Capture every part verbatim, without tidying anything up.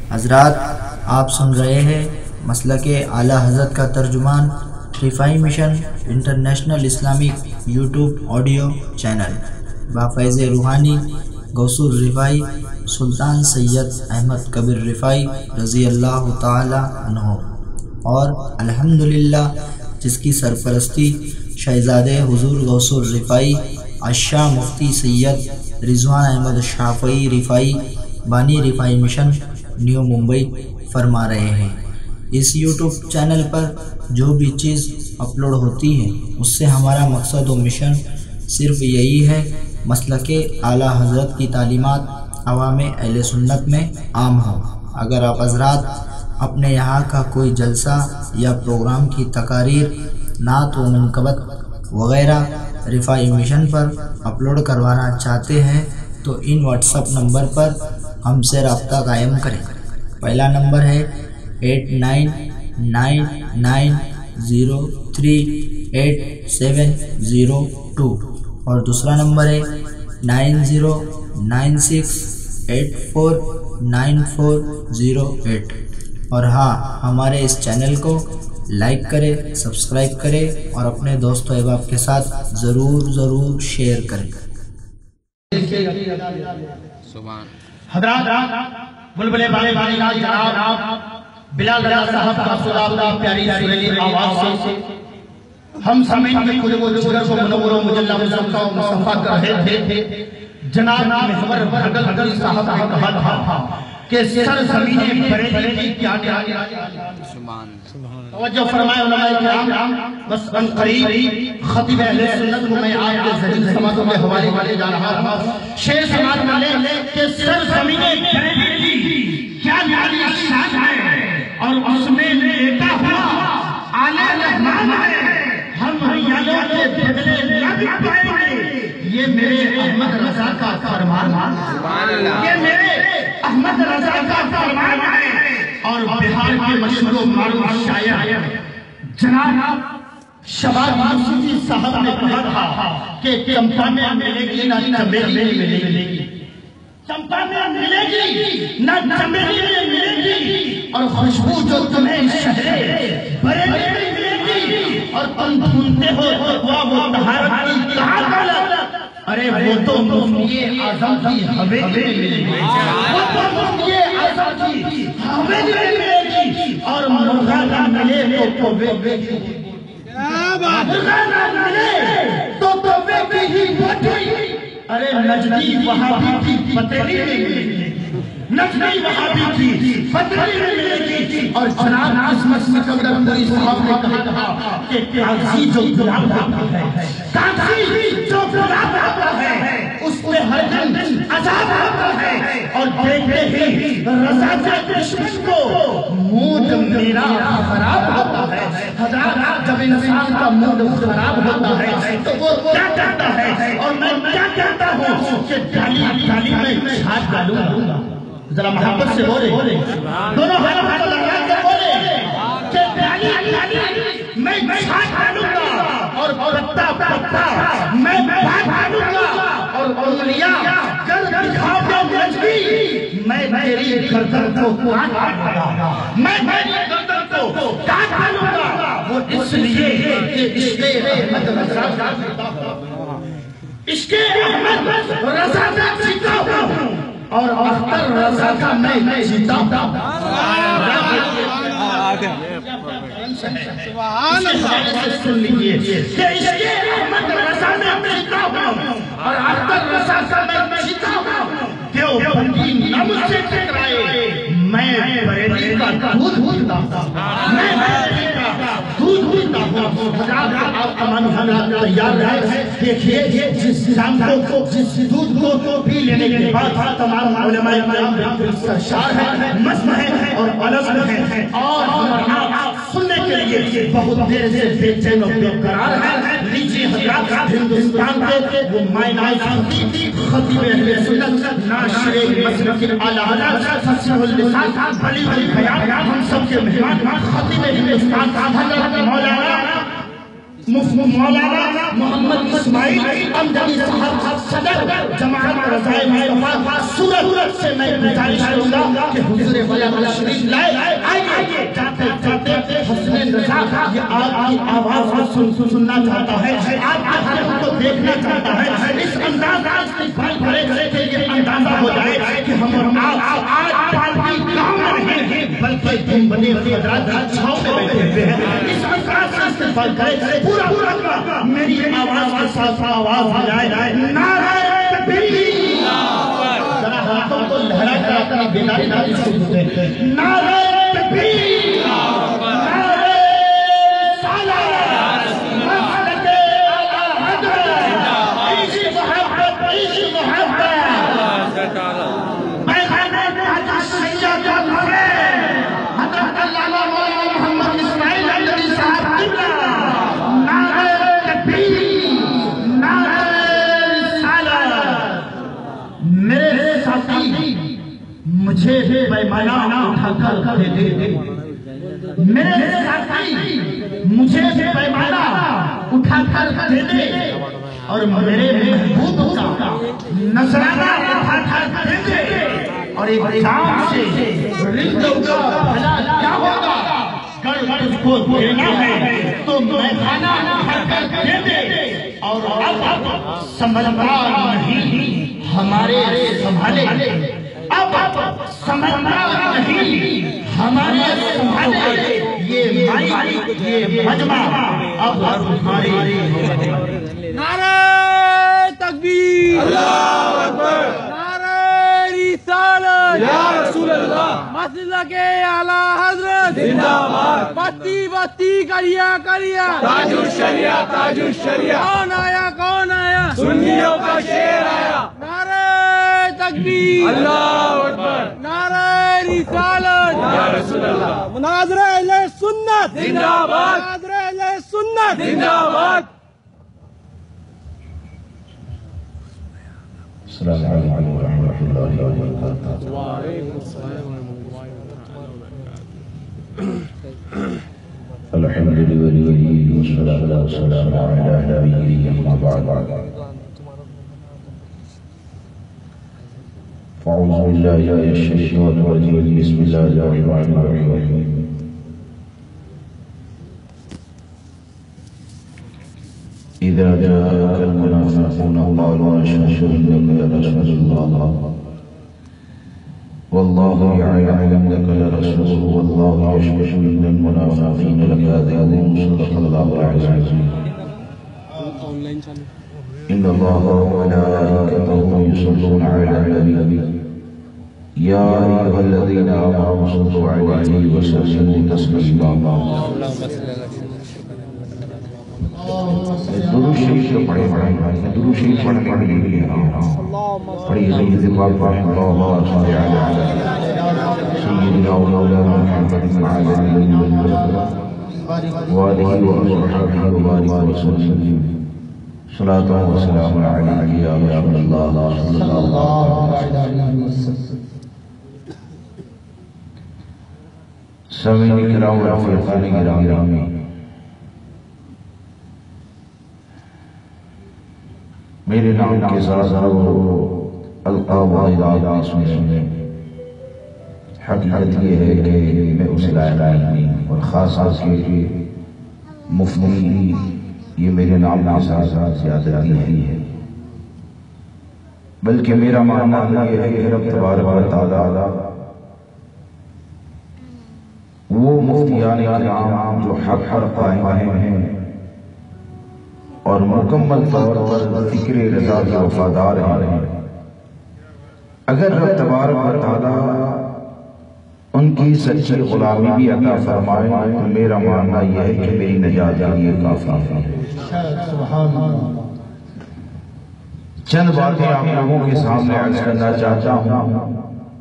حضرات آپ سن رہے ہیں مسلک اعلیٰ حضرت کا ترجمان Rifai mission international Islamic YouTube audio channel بافیض روحانی غوث الرفاعی سلطان سید احمد کبیر رفاعی رضی اللہ تعالی عنہ، اور الحمدللہ جس کی سرپرستی شہزادے حضور غوث الرفاعی عشاء مفتی سید رضوان احمد شافعی رفاعی بانی رفاعی مشن نیو ممبئی فرما رہے ہیں۔ اس یوٹیوب چینل پر جو بھی چیز اپلوڈ ہوتی ہے اس سے ہمارا مقصد و مشن صرف یہی ہے مسلک اعلیٰ حضرت کی تعلیمات عوام اہل سنت میں عام ہوں۔ اگر آپ حضرات اپنے یہاں کا کوئی جلسہ یا پروگرام کی تقاریر، نعت و منقبت وغیرہ رفاعی مشن پر اپلوڈ کروانا چاہتے ہیں تو ان واٹس اپ نمبر پر ہم سے رابطہ قائم کریں۔ پہلا نمبر ہے eight nine nine nine zero three eight seven zero two اور دوسرا نمبر ہے nine zero nine six eight four nine four zero eight. اور ہاں، ہمارے اس چینل کو لائک کریں، سبسکرائب کریں اور اپنے دوست و احباب کے ساتھ ضرور ضرور شیئر کریں۔ حضرات بلبلے بانی بانی ناز جناب بلال رضا صاحب کا خدا اللہ پیاری سریلی آواز سے ہم سمین کے قلب و جگر کو منور و مجلہ مصفہ و مصفہ کر رہے تھے۔ جناب محمد بھگل حضر صاحب نے کہا تھا کہ سر زمین بریلی کی کیا کیا توجہ فرمائے علماء کرام، بس ان قریب خطیب اہل سنت کو میں آپ کے ذہن سماعتوں کے حوالے والے جا رہا تھا۔ شیر سماعت میں لے کہ سر زمین بریلی کی کیا ناری شان ہے اور اس میں لیٹا ہوا آلہ رحمان ہے، ہم ریالوں کے بدلے نہ بھی پائیں گے، یہ میرے احمد رضا کا فرمان ہے، یہ میرے احمد رضا کا فرمان ہے۔ اور بہار کے مشہور و معروف شاعر جناب شباب یوسفی صاحب نے کہا تھا کہ چمپا میں ملے گی نہ چمیلی میں ملے گی، چمپا میں ملے گی نہ چمیلی میں ملے گی، اور خوشبو جو تمہیں شہرے بریلی میں ملے گی، اور تم ڈھونڈتے ہو تقویٰ و طہارت کی کہاں دولت، ارے وہ تو مفتی اعظم کی حویلی میں ملے گی، وہ تو مفتی اعظم کی حویلی میں ملے گی، اور مرغا نہ ملے تو کوے کی مرغا نہ ملے تو کوے کی بوٹی، ارے نجدی وہابی کی پتیلی میں ملے گی، نجدی وہابی کی پتیلی میں ملے گی۔ اور جناب عصمت سکندر پوری صاحب نے کہا کہ کاغذی جو گلاب ہوتا ہے، کاغذی جو گلاب ہوتا ہے اس میں ہر دن عذاب ہوتا ہے، اور دیکھتے ہی رضا کے دشمن کو موڈ میرا خراب ہوتا ہے۔ حضرات جب انسان کا موڈ خراب ہوتا ہے تو وہ کیا کہتا ہے، اور میں کیا کہتا ہوں کہ ڈالی ڈالی میں چھاٹ ڈالوں گا، ذرا محبت سے بولے، دونوں ہاتھوں کو لگا کے بولے کہ ڈالی ڈالی میں چھاٹ ڈالوں گا، اور پتا پتا میں بات ڈالوں گا، اور انگلیاں گر دکھا دے نجمی میں تیری گردن کو کاٹ ڈالوں گا، میں تیری گردن کو کاٹ ڈالوں گا، وہ اس لیے کہ عشق احمد رضا عشق احمد رضا کا جیتا ہوں، اور اختر رضا کا میں جیتا ہوں۔ سبحان اللہ، سن لیجئے کہ عشق احمد رضا میں جیتا ہوں اور اختر رضا کا میں جیتا ہوں، دیو بندی نہ مجھ سے ٹکرائے، میں بریلی کا دودھ پیتا ہوں، میں بریلی کا دودھ پیتا ہوں۔ حضرات آپ امان حضرات تیار رہے، دیکھئے جس شام کو جس دودھ کو پی لینے کے بعد تمام علماء کرام سرشار ہیں، مزم ہیں اور علم ہیں، اور ہمارا سننے کے لیے بہت دیر سے بے چین و بے قرار ہے۔ لیجیے حضرات ہندوستان کے وہ مائنائی خطیب خطیب اہل سنت ناشر مسلک اعلیٰ حضرت فصیح اللسان بھلی بھلی بیان ہم سب کے مہمان خطیب ہندوستان حضرت مولانا مولانا محمد اسماعیل امجدی صاحب صدر جماعت رضائے مصطفیٰ سورت سے میں گزارش کروں گا کہ حضور والا شریف لائے آئیے جاتے جاتے حسن رضا یہ آپ کی آواز کو سننا چاہتا ہے، آپ کے حالوں کو دیکھنا چاہتا ہے، اس انداز کا استقبال کرے کہ یہ اندازہ ہو جائے کہ ہم اور آپ آج پارٹی کام نہیں ہیں بلکہ دن بنے حضرات چھاؤں میں بیٹھے ہوئے ہیں، اس انداز کا استقبال کرے پورا پورا میری آواز کے ساتھ آواز آ جائے نعرہ تکبیر، ذرا ہاتھوں کو لہرا کر اپنی بیداری ناری سکتے ہیں، نعرہ تکبیر، نعرہ سالہ، مسلک اعلیٰ حضرت، عیشی محبت، عیشی محبت، میں خانے میں حضرت سید جعفر حضرت علامہ مولانا محمد اسماعیل امجدی صاحب قبلہ، میرے ساتھی مجھے پیمانہ اٹھا کر دے دے، میرے ساتھی مجھے پیمانہ اٹھا کر دے دے اور میرے محبوب کا نذرانہ اٹھا کر دے دے اور ایک جام سے رزق کا بھلا کیا ہوگا گر تجھ کو دینا ہے تو میں کھانا اٹھا کر دے دے اور اب سمجھدار نہیں ہمارے سنبھالے، اب سمجھدار نہیں ہمارے سنبھالے، یہ مائی یہ مجمع اب ہمارے۔ نعرہ تکبیر، اللہ اکبر، نعرہ رسالت، یا رسول اللہ، مسلک اعلیٰ حضرت زندہ باد، بستی بستی کریا کریا، تاج الشریعہ تاج الشریعہ، کون آیا کون آیا، سنیوں کا شیر آیا، نعرہ تکبیر، اللہ اکبر، نعرہ رسالت، یا رسول اللہ، مناظرہ اہل سنت زندہ باد، مناظرہ اہل سنت زندہ باد۔ السلام علیکم ورحمۃ اللہ وبرکاتہ۔ الحمد للہ والصلاة والسلام علی نبیہ اما بعد، فاعوذ باللہ من الشیطان الرجیم، بسم اللہ الرحمن الرحیم۔ إذا جاءك المنافقون قالوا نشهد إنك لرسول الله والله يعلم إنك لرسوله والله يشهد إن المنافقين لكاذبون، صدق الله العظيم۔ إن الله وملائكته يصلون على النبي يا أيها الذين آمنوا صلوا عليه وسلموا تسليما۔ درود شریف تو پڑھے پڑھے درود شریف پڑھنے کے لیے پڑھی حضرت پاک پڑھیں اللہم صلی علی سیدنا و مولانا محمد وآلہ وصحبہ وبارک وسلم، صلاۃ و سلام علیک یا رسول اللہ صلی اللہ علیہ وسلم۔ سامعین کرام و رفیقان گرامی، میرے نام کے ساتھ القاب وعداد میں سنیں، حقیقت یہ ہے کہ میں اس لائق نہیں، اور خاص خاص کے مفتی یہ میرے نام کے ساتھ زیادتی ہے، بلکہ میرا ماننا یہ ہے کہ رب تبارک و تعالی وہ مفتیان کرام جو حق پر قائم ہیں اور مکمل طور پر فکر رضا کے وفادار ہیں، اگر رب تبارک و تعالی ان کی سچی غلامی بھی عطا فرمائے تو میرا ماننا یہ ہے کہ میری نجات کے لیے کافی ہے۔ چند باتیں آپ لوگوں کے سامنے عرض کرنا چاہتا ہوں،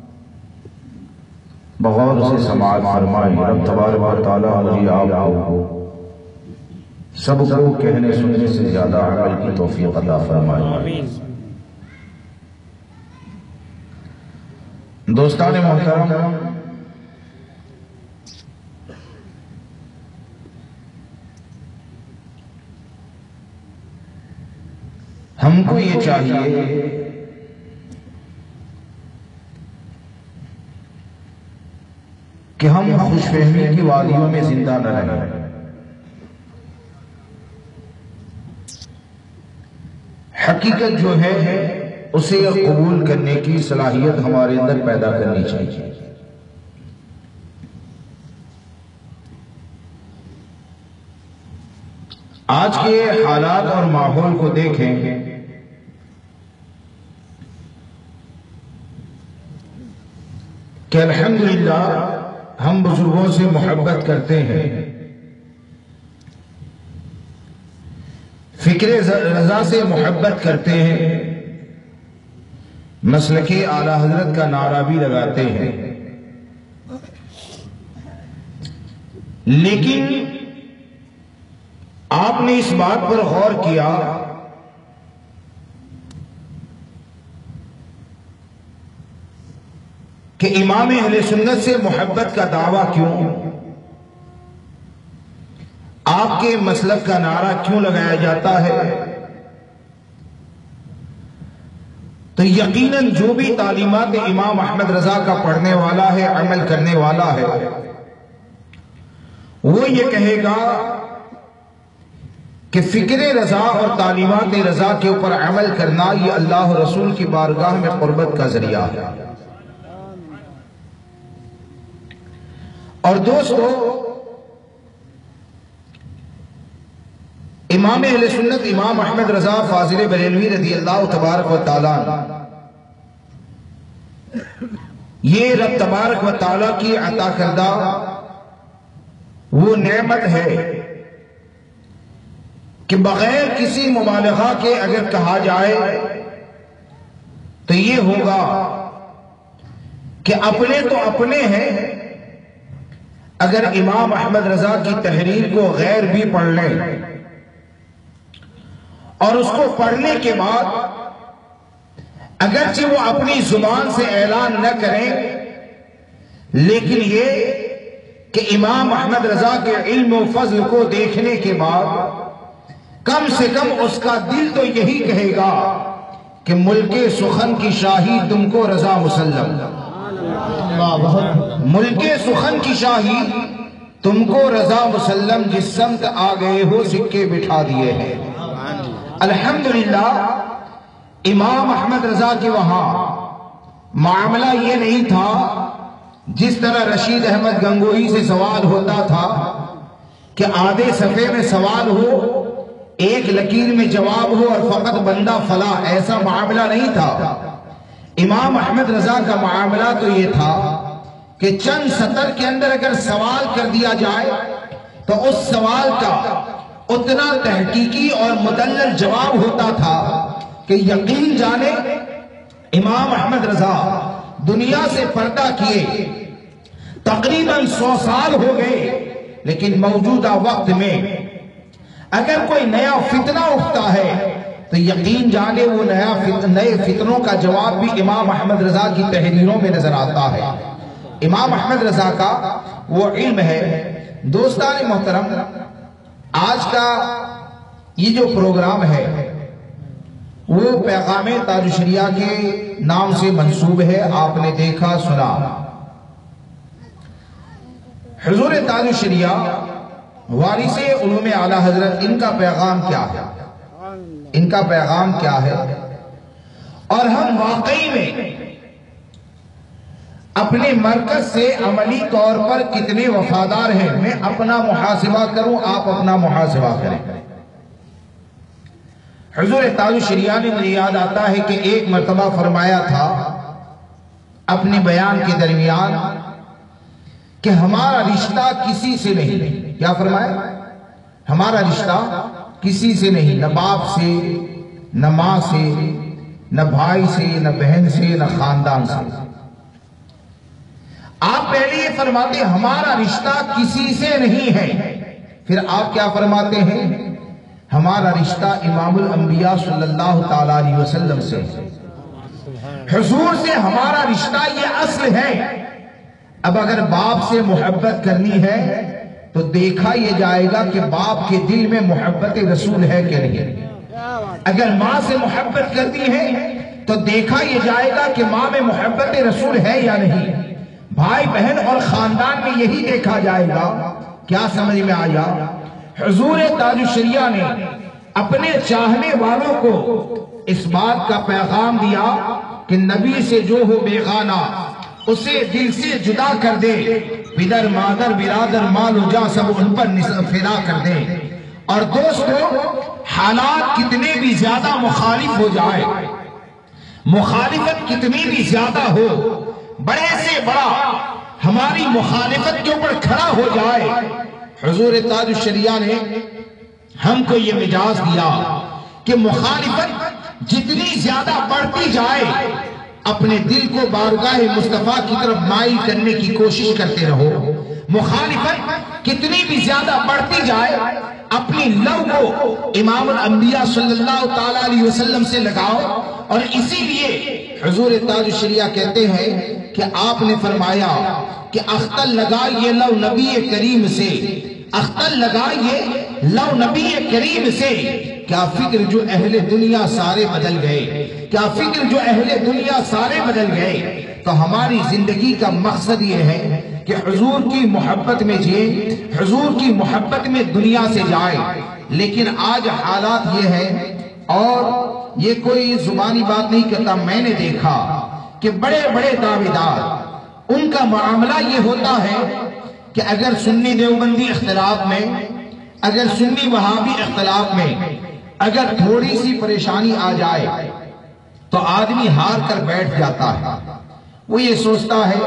بغور سے سماعت فرمائیں۔ رب تبارک و تعالی مجھے آپ کو سب کو کہنے سننے سے زیادہ عمل کی توفیق عطا فرمائے۔ دوستان محترم، ہم کو یہ چاہیے کہ ہم خوش فہمی کی وادیوں میں زندہ نہ رہیں. حقیقت جو ہے اسے قبول کرنے کی صلاحیت ہمارے اندر پیدا کرنی چاہیے. آج کے حالات اور ماحول کو دیکھیں کہ الحمدللہ ہم بزرگوں سے محبت کرتے ہیں، فکر رضا سے محبت کرتے ہیں، مسلک اعلی حضرت کا نعرہ بھی لگاتے ہیں، لیکن آپ نے اس بات پر غور کیا کہ امام اہل سنت سے محبت کا دعویٰ کیوں، آپ کے مسلک کا نعرہ کیوں لگایا جاتا ہے؟ تو یقیناً جو بھی تعلیمات امام احمد رضا کا پڑھنے والا ہے، عمل کرنے والا ہے، وہ یہ کہے گا کہ فکر رضا اور تعلیمات رضا کے اوپر عمل کرنا یہ اللہ رسول کی بارگاہ میں قربت کا ذریعہ ہے. اور دوستو، امام اہل سنت امام احمد رضا فاضل بریلوی رضی اللہ تبارک و تعالیٰ یہ رب تبارک و تعالیٰ کی عطا کردہ وہ نعمت ہے کہ بغیر کسی مبالغہ کے اگر کہا جائے تو یہ ہوگا کہ اپنے تو اپنے ہیں، اگر امام احمد رضا کی تحریر کو غیر بھی پڑھ لیں اور اس کو پڑھنے کے بعد اگرچہ وہ اپنی زبان سے اعلان نہ کریں، لیکن یہ کہ امام احمد رضا کے علم و فضل کو دیکھنے کے بعد کم سے کم اس کا دل تو یہی کہے گا کہ ملک سخن کی شاہی تم کو رضا مسلم، ملک سخن کی شاہی تم کو رضا مسلم، جس سمت آ گئے ہو سکے بٹھا دیے ہیں. الحمدللہ امام احمد رضا کے وہاں معاملہ یہ نہیں تھا جس طرح رشید احمد گنگوہی سے سوال ہوتا تھا کہ آدھے صفحے میں سوال ہو، ایک لکیر میں جواب ہو اور فقط بندہ فلا، ایسا معاملہ نہیں تھا. امام احمد رضا کا معاملہ تو یہ تھا کہ چند سطر کے اندر اگر سوال کر دیا جائے تو اس سوال کا اتنا تحقیقی اور مدلل جواب ہوتا تھا کہ یقین جانے امام احمد رضا دنیا سے پردہ کیے تقریباً سو سال ہو گئے، لیکن موجودہ وقت میں اگر کوئی نیا فتنہ اٹھتا ہے تو یقین جانے وہ نیا فتن نئے فتنوں کا جواب بھی امام احمد رضا کی تحریروں میں نظر آتا ہے. امام احمد رضا کا وہ علم ہے. دوستان محترم، آج کا یہ جو پروگرام ہے وہ پیغام تاج الشریعہ کے نام سے منسوب ہے. آپ نے دیکھا سنا. حضور تاج الشریعہ وارث علوم اعلی حضرت، ان کا پیغام کیا ہے؟ ان کا پیغام کیا ہے؟ اور ہم واقعی میں اپنے مرکز سے عملی طور پر کتنے وفادار ہیں؟ میں اپنا محاسبہ کروں، آپ اپنا محاسبہ کریں. حضور تاج الشریعہ نے مجھے یاد آتا ہے کہ ایک مرتبہ فرمایا تھا اپنے بیان کے درمیان کہ ہمارا رشتہ کسی سے نہیں. کیا فرمایا؟ ہمارا رشتہ کسی سے نہیں، نہ باپ سے، نہ ماں سے، نہ بھائی سے، نہ بہن سے، نہ خاندان سے. آپ پہلے یہ فرماتے ہیں ہمارا رشتہ کسی سے نہیں ہے، پھر آپ کیا فرماتے ہیں؟ ہمارا رشتہ امام الانبیاء صلی اللہ تعالیٰ علیہ وسلم سے، حضور سے ہمارا رشتہ یہ اصل ہے. اب اگر باپ سے محبت کرنی ہے تو دیکھا یہ جائے گا کہ باپ کے دل میں محبت رسول ہے کہ نہیں. اگر ماں سے محبت کرتی ہیں تو دیکھا یہ جائے گا کہ ماں میں محبت رسول ہے یا نہیں، بھائی بہن اور خاندان میں یہی دیکھا جائے گا۔ کیا سمجھ میں آیا؟ حضور تاج الشریعہ نے اپنے چاہنے والوں کو اس بات کا پیغام دیا کہ نبی سے جو ہو بیگانہ اسے دل سے جدا کر دے، پدر مادر برادر مال و جاں سب ان پر فدا کر دے۔ اور دوستو، حالات کتنے بھی زیادہ مخالف ہو جائے، مخالفت کتنی بھی زیادہ ہو، بڑے سے بڑا ہماری مخالفت کے اوپر کھڑا ہو جائے، حضور تاج الشریعہ نے ہم کو یہ مجاز دیا کہ مخالفت جتنی زیادہ بڑھتی جائے اپنے دل کو بارگاہ مصطفیٰ کی طرف مائل کرنے کی کوشش کرتے رہو۔ مخالفت کتنی بھی زیادہ بڑھتی جائے اپنی لو کو امام الانبیاء صلی اللہ تعالیٰ علیہ وسلم سے لگاؤ۔ اور اسی لیے حضور تاج الشریعہ کہتے ہیں کہ آپ نے فرمایا کہ اختر لگائیے لو نبی کریم سے، اختر لگائیے لو نبی کریم سے، کیا فکر جو اہل دنیا سارے بدل گئے، کیا فکر جو اہل دنیا سارے بدل گئے۔ تو ہماری زندگی کا مقصد یہ ہے کہ حضور کی محبت میں جئے، حضور کی محبت میں دنیا سے جائے۔ لیکن آج حالات یہ ہے، اور یہ کوئی زبانی بات نہیں کرتا، میں نے دیکھا کہ بڑے بڑے دعویدار ان کا معاملہ یہ ہوتا ہے کہ اگر سنی دیوبندی اختلاف میں، اگر سنی وہابی اختلاف میں اگر تھوڑی سی پریشانی آ جائے تو آدمی ہار کر بیٹھ جاتا ہے۔ وہ یہ سوچتا ہے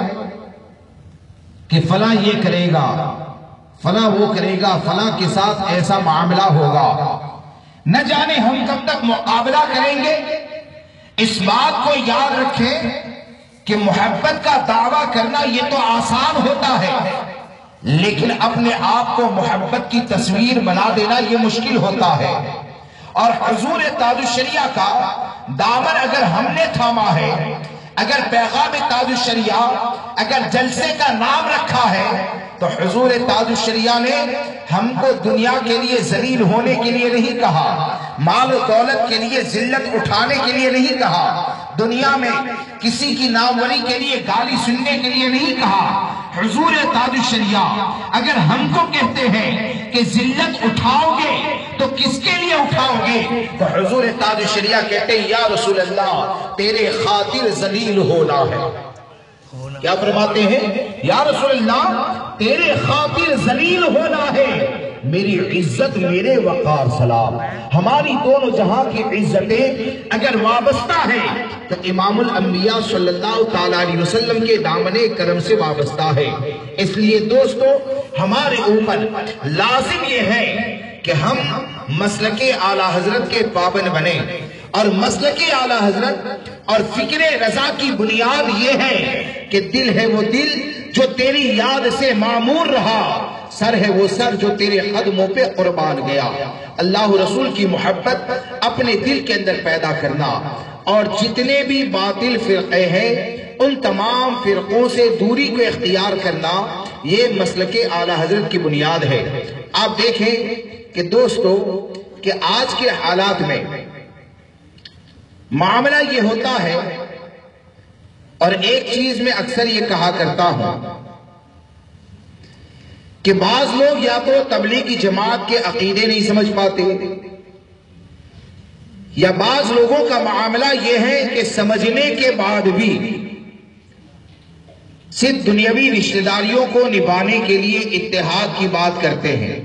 کہ فلاں یہ کرے گا، فلاں وہ کرے گا، فلاں کے ساتھ ایسا معاملہ ہوگا، نہ جانے ہم کب تک مقابلہ کریں گے۔ اس بات کو یاد رکھیں کہ محبت کا دعویٰ کرنا یہ تو آسان ہوتا ہے، لیکن اپنے آپ کو محبت کی تصویر بنا دینا یہ مشکل ہوتا ہے۔ اور حضور تاج الشریعہ کا دامن اگر ہم نے تھاما ہے، اگر پیغام تاج الشریعہ، اگر جلسے کا نام رکھا ہے، تو حضور تاج الشریعہ نے ہم کو دنیا کے لیے ذلیل ہونے کے لیے نہیں کہا، مال و دولت کے لیے ذلت اٹھانے کے لیے نہیں کہا، دنیا میں کسی کی ناموری کے لیے گالی سننے کے لیے نہیں کہا۔ حضور تاج الشریعہ اگر ہم کو کہتے ہیں کہ ذلت اٹھاؤ گے تو کس کے لیے اٹھاؤ گے؟ تو حضور تاج الشریعہ کہتے ہیں یا رسول اللہ تیرے خاطر ذلیل ہونا ہے۔ کیا فرماتے ہیں؟ یا رسول اللہ تیرے خاطر ذلیل ہونا ہے، میری عزت میرے وقار سلام۔ ہماری دونوں جہاں کی عزتیں اگر وابستہ ہیں تو امام الانبیاء صلی اللہ تعالیٰ علیہ وسلم کے دامن کرم سے وابستہ ہے۔ اس لیے دوستو ہمارے اوپر لازم یہ ہے کہ ہم مسلک اعلیٰ حضرت کے پابند بنیں، اور مسلک اعلیٰ حضرت اور فکر رضا کی بنیاد یہ ہے کہ دل ہے وہ دل جو تیری یاد سے معمور رہا، سر ہے وہ سر جو تیرے قدموں پہ قربان گیا۔ اللہ رسول کی محبت اپنے دل کے اندر پیدا کرنا، اور جتنے بھی باطل فرقے ہیں ان تمام فرقوں سے دوری کو اختیار کرنا، یہ مسلک اعلیٰ حضرت کی بنیاد ہے۔ آپ دیکھیں کہ دوستو کہ آج کے حالات میں معاملہ یہ ہوتا ہے، اور ایک چیز میں اکثر یہ کہا کرتا ہوں کہ بعض لوگ یا تو تبلیغی جماعت کے عقیدے نہیں سمجھ پاتے، یا بعض لوگوں کا معاملہ یہ ہے کہ سمجھنے کے بعد بھی صرف دنیاوی رشتہ داریوں کو نبھانے کے لیے اتحاد کی بات کرتے ہیں۔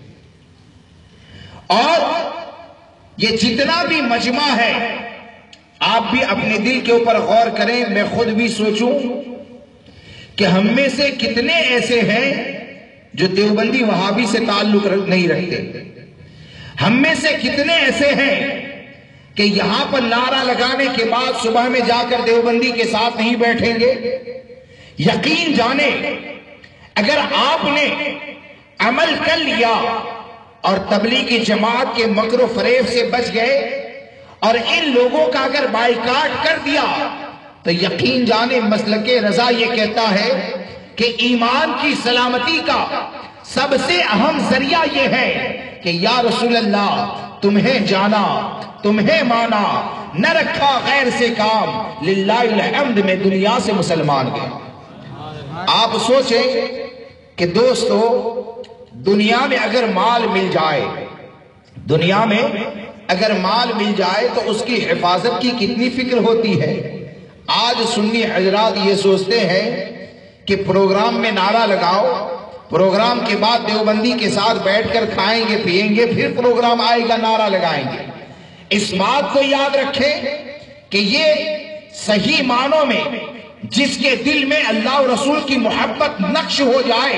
اور یہ جتنا بھی مجمع ہے، آپ بھی اپنے دل کے اوپر غور کریں، میں خود بھی سوچوں کہ ہم میں سے کتنے ایسے ہیں جو دیوبندی وہابی سے تعلق نہیں رکھتے، ہم میں سے کتنے ایسے ہیں کہ یہاں پر نعرہ لگانے کے بعد صبح میں جا کر دیوبندی کے ساتھ نہیں بیٹھیں گے۔ یقین جانے اگر آپ نے عمل کر لیا اور تبلیغی جماعت کے مکر و فریب سے بچ گئے اور ان لوگوں کا اگر بائیکاٹ کر دیا تو یقین جانے مسلک رضا یہ کہتا ہے کہ ایمان کی سلامتی کا سب سے اہم ذریعہ یہ ہے کہ یا رسول اللہ تمہیں جانا تمہیں مانا نہ رکھا غیر سے کام للہ الحمد میں دنیا سے مسلمان گئے۔ آپ سوچیں کہ دوستو دنیا میں اگر مال مل جائے دنیا میں اگر مال مل جائے تو اس کی حفاظت کی کتنی فکر ہوتی ہے۔ آج سنی حضرات یہ سوچتے ہیں کہ پروگرام میں نعرہ لگاؤ، پروگرام کے بعد دیوبندی کے ساتھ بیٹھ کر کھائیں گے پیئیں گے، پھر پروگرام آئے گا نعرہ لگائیں گے۔ اس بات کو یاد رکھیں کہ یہ صحیح معنوں میں جس کے دل میں اللہ و رسول کی محبت نقش ہو جائے،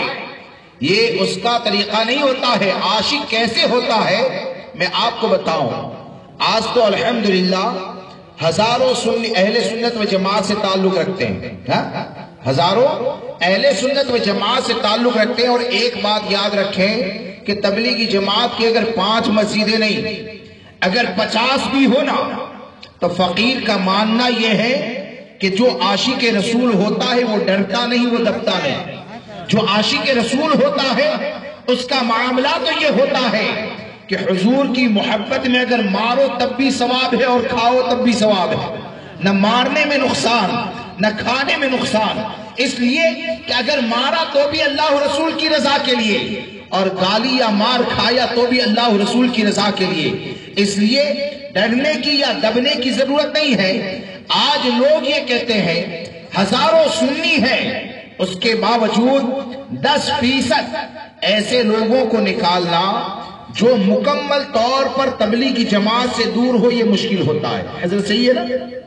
یہ اس کا طریقہ نہیں ہوتا ہے۔ عاشق کیسے ہوتا ہے میں آپ کو بتاؤں۔ آج تو الحمدللہ ہزاروں سنی اہل سنت و جماعت سے تعلق رکھتے ہیں، ہزاروں اہل سنت و جماعت سے تعلق رکھتے ہیں، اور ایک بات یاد رکھیں کہ تبلیغی جماعت کی اگر پانچ مسجدیں نہیں، اگر پچاس بھی ہونا تو فقیر کا ماننا یہ ہے کہ جو عاشق رسول ہوتا ہے وہ ڈرتا نہیں، وہ دبتا نہیں۔ جو عاشق رسول ہوتا ہے اس کا معاملہ تو یہ ہوتا ہے کہ حضور کی محبت میں اگر مارو تب بھی ثواب ہے اور کھاؤ تب بھی ثواب ہے، نہ مارنے میں نقصان نہ کھانے میں نقصان، اس لیے کہ اگر مارا تو بھی اللہ رسول کی رضا کے لیے، اور گالی یا مار کھایا تو بھی اللہ رسول کی رضا کے لیے۔ اس لیے ڈرنے کی یا دبنے کی ضرورت نہیں ہے۔ آج لوگ یہ کہتے ہیں ہزاروں سنی ہے، اس کے باوجود دس فیصد ایسے لوگوں کو نکالنا جو مکمل طور پر تبلیغی جماعت سے دور ہو، یہ مشکل ہوتا ہے۔ حضرت صحیح ہے نا؟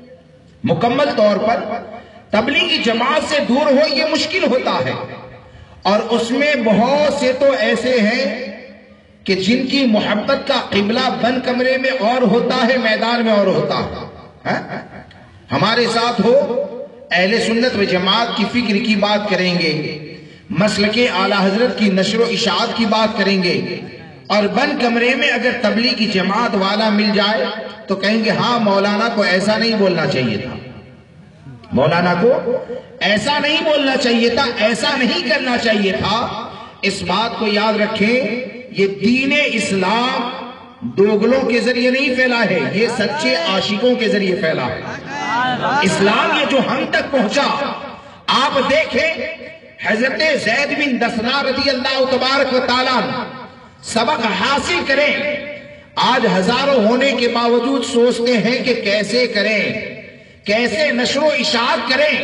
مکمل طور پر تبلیغی جماعت سے دور ہو یہ مشکل ہوتا ہے، اور اس میں بہت سے تو ایسے ہیں کہ جن کی محبت کا قبلہ بند کمرے میں اور ہوتا ہے، میدان میں اور ہوتا ہے۔ ہمارے ساتھ ہو اہل سنت و جماعت کی فکر کی بات کریں گے، مسلک اعلیٰ حضرت کی نشر و اشاعت کی بات کریں گے، اور بند کمرے میں اگر تبلیغی جماعت والا مل جائے تو کہیں گے ہاں مولانا کو ایسا نہیں بولنا چاہیے تھا، مولانا کو ایسا نہیں بولنا چاہیے تھا، ایسا نہیں کرنا چاہیے تھا۔ اس بات کو یاد رکھیں، یہ دین اسلام دوگلوں کے ذریعے نہیں پھیلا ہے، یہ سچے عاشقوں کے ذریعے پھیلا ہے۔ اسلام یہ جو ہم تک پہنچا، آپ دیکھیں حضرت زید بن دسنا رضی اللہ تبارک و تعالیٰ سبق حاصل کریں۔ آج ہزاروں ہونے کے باوجود سوچتے ہیں کہ کیسے کریں، کیسے نشر و اشاعت کریں۔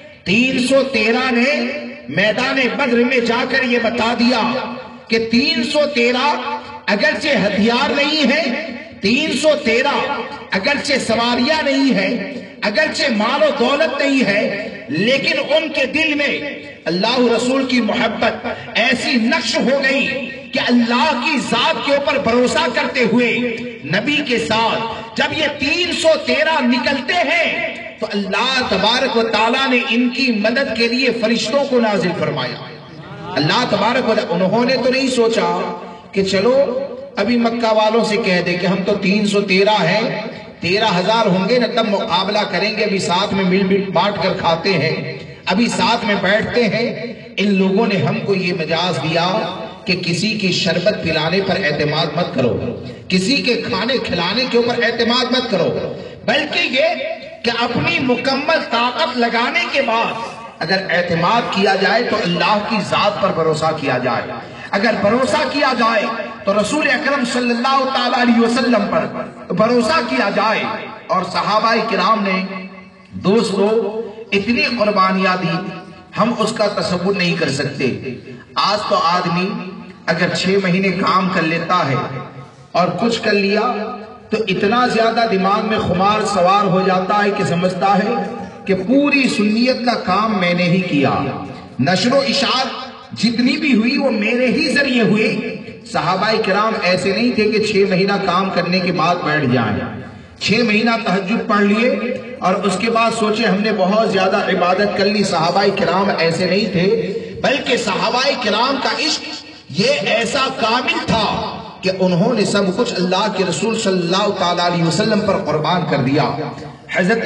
تین سو تیرہ نے میدان بدر میں جا کر یہ بتا دیا کہ تین سو تیرہ اگرچہ ہتھیار نہیں ہے، تین سو تیرہ اگرچہ سواریاں نہیں ہے، اگرچہ مال و دولت نہیں ہے، لیکن ان کے دل میں اللہ رسول کی محبت ایسی نقش ہو گئی کہ اللہ کی ذات کے اوپر بھروسہ کرتے ہوئے نبی کے ساتھ جب یہ تین سو تیرہ نکلتے ہیں تو اللہ تبارک و تعالیٰ نے ان کی مدد کے لیے فرشتوں کو نازل فرمایا۔ اللہ تبارک و تعالیٰ انہوں نے تو نہیں سوچا کہ چلو ابھی مکہ والوں سے کہہ دے کہ ہم تو تین سو تیرہ ہیں، تیرہ ہزار ہوں گے نہ تب مقابلہ کریں گے، ابھی ساتھ میں مل مل بانٹ کر کھاتے ہیں، ابھی ساتھ میں بیٹھتے ہیں۔ ان لوگوں نے ہم کو یہ مجاز دیا کہ کسی کی شربت پلانے پر اعتماد مت کرو، کسی کے کھانے کھلانے کے اوپر اعتماد مت کرو، بلکہ یہ کہ اپنی مکمل طاقت لگانے کے بعد اگر اعتماد کیا جائے تو اللہ کی ذات پر بھروسہ کیا جائے، اگر بھروسہ کیا جائے تو رسول اکرم صلی اللہ تعالیٰ علیہ وسلم پر بھروسہ کیا جائے۔ اور صحابہ کرام نے دوستو اتنی قربانیاں دی، ہم اس کا تصور نہیں کر سکتے۔ آج تو آدمی اگر چھ مہینے کام کر لیتا ہے اور کچھ کر لیا تو اتنا زیادہ دماغ میں خمار سوار ہو جاتا ہے کہ سمجھتا ہے کہ پوری سنیت کا کام میں نے ہی کیا، نشر و اشاعت جتنی بھی ہوئی وہ میرے ہی ذریعے ہوئے۔ صحابہ کرام ایسے نہیں تھے کہ چھ مہینہ کام کرنے کے بعد بیٹھ جائیں، چھ مہینہ تہجد پڑھ لیے اور اس کے بعد سوچے ہم نے بہت زیادہ عبادت کر لی۔ صحابہ کرام ایسے نہیں تھے، بلکہ صحابہ کرام کا عشق یہ ایسا کامل تھا کہ انہوں نے سب کچھ اللہ کے رسول صلی اللہ تعالیٰ علیہ وسلم پر قربان کر دیا۔ حضرت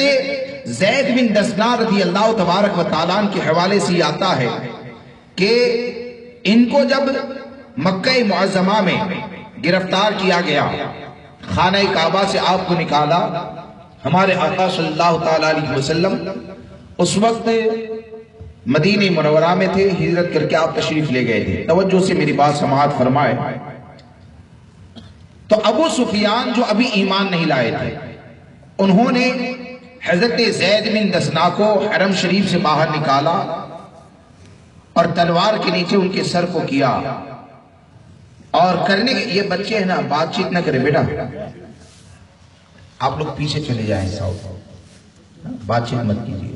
زید بن دسنا رضی اللہ تبارک و تعالیٰ کے حوالے سے آتا ہے کہ ان کو جب مکہ معظمہ میں گرفتار کیا گیا خانہ کعبہ سے آپ کو نکالا، ہمارے آقا صلی اللہ تعالیٰ علیہ وسلم اس وقت مدینہ منورہ میں تھے، ہجرت کر کے آپ تشریف لے گئے تھے۔ توجہ سے میری بات سماعت فرمائے۔ تو ابو سفیان جو ابھی ایمان نہیں لائے تھے، انہوں نے حضرت زید بن دسنا کو حرم شریف سے باہر نکالا اور تلوار کے نیچے ان کے سر کو کیا، اور کرنے کے یہ بچے ہیں نا، بات چیت نہ کرے بیٹا، آپ لوگ پیچھے چلے جائیں، بات چیت مت کیجیے۔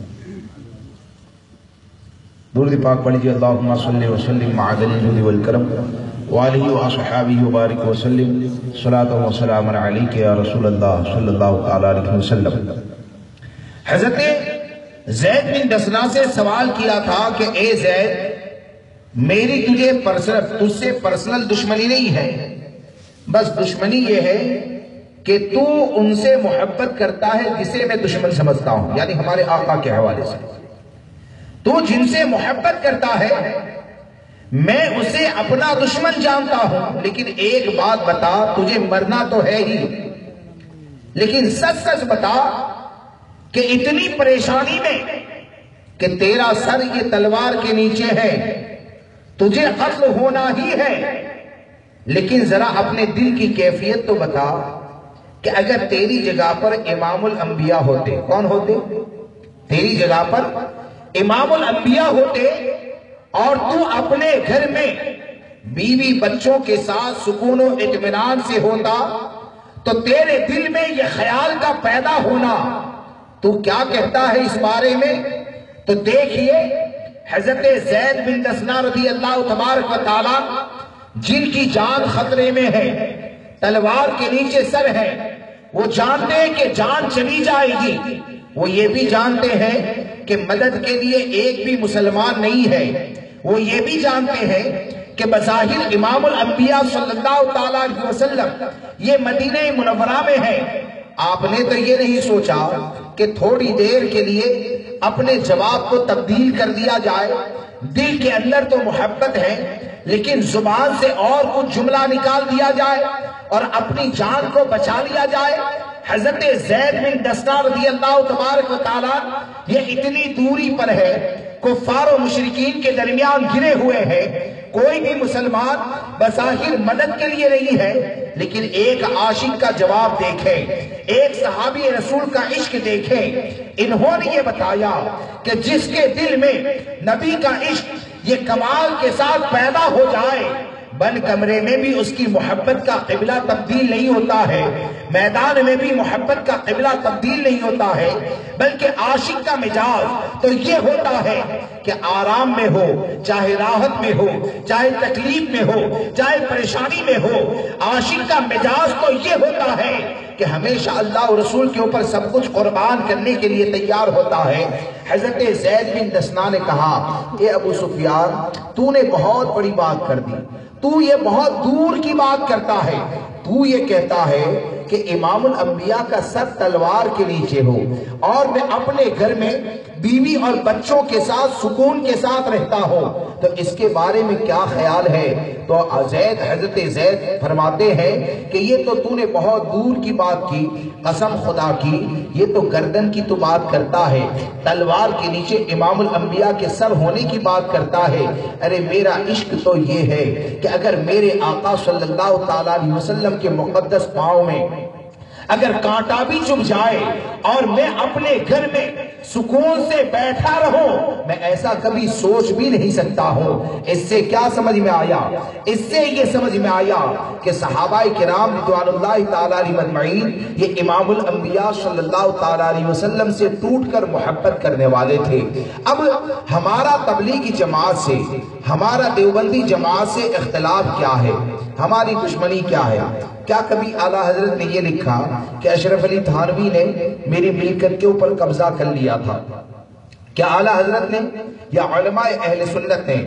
درود پاک پڑھیے، اللہم صلی وسلم علی الجود والکرم وآلہ واصحابہ وبارک وسلم، صلاۃ و سلام علیک یا رسول اللہ صلی اللہ تعالیٰ علیہ وسلم۔ حضرت زید بن دسنا سے سوال کیا تھا کہ اے زید، میری تجھے پرسنل تجھ سے پرسنل دشمنی نہیں ہے، بس دشمنی یہ ہے کہ تو ان سے محبت کرتا ہے جسے میں دشمن سمجھتا ہوں، یعنی ہمارے آقا کے حوالے سے۔ تو جن سے محبت کرتا ہے میں اسے اپنا دشمن جانتا ہوں، لیکن ایک بات بتا، تجھے مرنا تو ہے ہی، لیکن سچ سچ بتا کہ اتنی پریشانی میں کہ تیرا سر یہ تلوار کے نیچے ہے، تجھے قتل ہونا ہی ہے، لیکن ذرا اپنے دل کی کیفیت تو بتا کہ اگر تیری جگہ پر امام الانبیاء ہوتے، کون ہوتے؟ تیری جگہ پر امام الانبیاء ہوتے اور تو اپنے گھر میں بیوی بچوں کے ساتھ سکون و اطمینان سے ہوتا، تو تیرے دل میں یہ خیال کا پیدا ہونا، تو کیا کہتا ہے اس بارے میں؟ تو دیکھیے حضرت زید بن دسنا رضی اللہ تبارک و تعالی جن کی جان خطرے میں ہے، تلوار کے نیچے سر ہے، وہ جانتے ہیں کہ جان چلی جائے گی، وہ یہ بھی جانتے ہیں کہ مدد کے لیے ایک بھی مسلمان نہیں ہے، وہ یہ بھی جانتے ہیں کہ بظاہر امام الانبیاء صلی اللہ تعالیٰ علیہ وسلم یہ مدینہ منورہ میں ہے۔ آپ نے تو یہ نہیں سوچا کہ تھوڑی دیر کے لیے اپنے جواب کو تبدیل کر دیا جائے، دل کے اندر تو محبت ہے لیکن زبان سے اور کچھ جملہ نکال دیا جائے اور اپنی جان کو بچا لیا جائے۔ حضرت زید بن دسنا رضی اللہ تبارک و تعالی یہ اتنی دوری پر ہے، کفار و مشرکین کے درمیان گرے ہوئے ہیں، کوئی بھی مسلمان بظاہر مدد کے لیے نہیں ہے، لیکن ایک عاشق کا جواب دیکھیں، ایک صحابی رسول کا عشق دیکھیں۔ انہوں نے یہ بتایا کہ جس کے دل میں نبی کا عشق یہ کمال کے ساتھ پیدا ہو جائے، بند کمرے میں بھی اس کی محبت کا قبلہ تبدیل نہیں ہوتا ہے، میدان میں بھی محبت کا قبلہ تبدیل نہیں ہوتا ہے، بلکہ عاشق کا مزاج تو یہ ہوتا ہے کہ آرام میں ہو، چاہے راحت میں ہو، چاہے تکلیف میں ہو، چاہے پریشانی میں ہو، عاشق کا مزاج تو یہ ہوتا ہے کہ ہمیشہ اللہ و رسول کے اوپر سب کچھ قربان کرنے کے لیے تیار ہوتا ہے۔ حضرت زید بن دسنا نے کہا، اے ابو سفیان، تو نے بہت بڑی بات کر دی، تو یہ بہت دور کی بات کرتا ہے، تو یہ کہتا ہے کہ امام الانبیاء کا سر تلوار کے نیچے ہو اور میں اپنے گھر میں بیوی اور بچوں کے ساتھ سکون کے ساتھ رہتا ہوں، تو اس کے بارے میں کیا خیال ہے؟ تو زید حضرت زید فرماتے ہیں کہ یہ تو تو نے بہت دور کی بات کی، قسم خدا کی یہ تو گردن کی تو بات کرتا ہے، تلوار کے نیچے امام الانبیاء کے سر ہونے کی بات کرتا ہے۔ ارے میرا عشق تو یہ ہے کہ اگر میرے آقا صلی اللہ تعالیٰ علیہ وسلم کے مقدس پاؤں میں اگر کانٹا بھی چبھ جائے اور میں اپنے گھر میں سکون سے بیٹھا رہوں، میں ایسا کبھی سوچ بھی نہیں سکتا ہوں۔ اس سے کیا سمجھ میں آیا؟ اس سے یہ سمجھ میں آیا کہ صحابہ کرام رضوان اللہ تعالیٰ علیہ مجمعین یہ امام الانبیاء صلی اللہ تعالیٰ علیہ وسلم سے ٹوٹ کر محبت کرنے والے تھے۔ اب ہمارا تبلیغی جماعت سے، ہمارا دیوبندی جماعت سے اختلاف کیا ہے؟ ہماری دشمنی کیا ہے؟ کیا کبھی اعلیٰ حضرت نے یہ لکھا کہ اشرف علی تھانوی نے میری ملکت کے اوپر قبضہ کر لیا تھا؟ کیا اعلیٰ حضرت نے یا علماء اہل سنت نے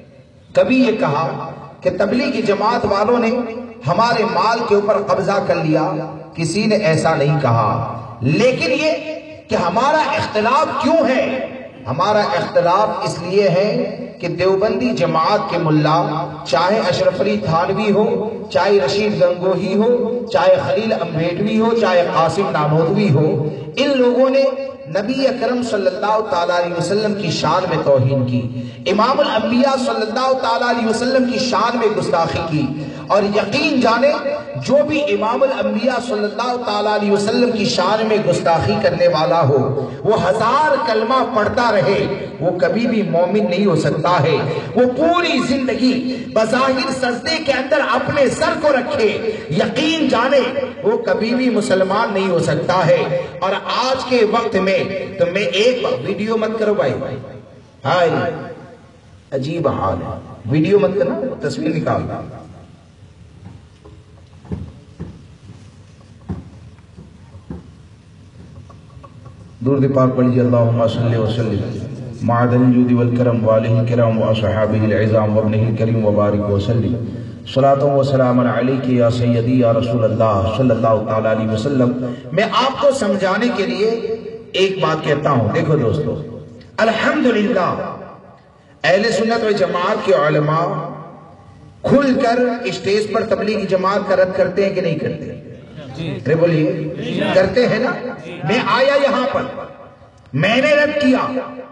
کبھی یہ کہا کہ تبلیغی جماعت والوں نے ہمارے مال کے اوپر قبضہ کر لیا؟ کسی نے ایسا نہیں کہا۔ لیکن یہ کہ ہمارا اختلاف کیوں ہے، ہمارا اختلاف اس لیے ہے کہ دیوبندی جماعت کے ملا، چاہے اشرف علی تھانوی ہو، چاہے رشید گنگوہی ہو، چاہے خلیل امبیڈوی ہو، چاہے قاسم نانوتوی ہو، ان لوگوں نے نبی اکرم صلی اللہ تعالیٰ علیہ وسلم کی شان میں توہین کی، امام الانبیاء صلی اللہ تعالیٰ علیہ وسلم کی شان میں گستاخی کی، اور یقین جانے جو بھی امام الانبیاء صلی اللہ تعالیٰ علیہ وسلم کی شان میں گستاخی کرنے والا ہو، وہ ہزار کلمہ پڑھتا رہے، وہ کبھی بھی مومن نہیں ہو سکتا ہے۔ وہ پوری زندگی بظاہر سجدے کے اندر اپنے سر کو رکھے، یقین جانے وہ کبھی بھی مسلمان نہیں ہو سکتا ہے۔ اور آج کے وقت میں تو میں ایک ویڈیو مت کرو بھائی، ہائے عجیب حال ہے، ویڈیو مت کرنا، تصویر نکالنا۔ درود پاک پڑھیے، اللہم صلی وسلم معدن الجود والکرم والہ الکرام واصحابہ العظام وابنہ الکریم وبارک وسلم، صلاۃ و سلام علیک یا سیدی یا رسول اللہ صلی اللہ تعالیٰ علیہ وسلم۔ میں آپ کو سمجھانے کے لیے ایک بات کہتا ہوں، دیکھو دوستو، الحمدللہ اہل سنت و جماعت کے علماء کھل کر اسٹیج پر تبلیغی جماعت کا رد کرتے ہیں کہ نہیں کرتے؟ ارے بولیے، کرتے ہیں نا؟ میں آیا یہاں پر، میں نے رد کیا،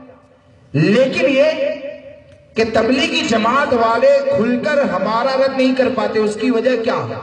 لیکن یہ کہ تبلیغی جماعت والے کھل کر ہمارا رد نہیں کر پاتے، اس کی وجہ کیا ہے؟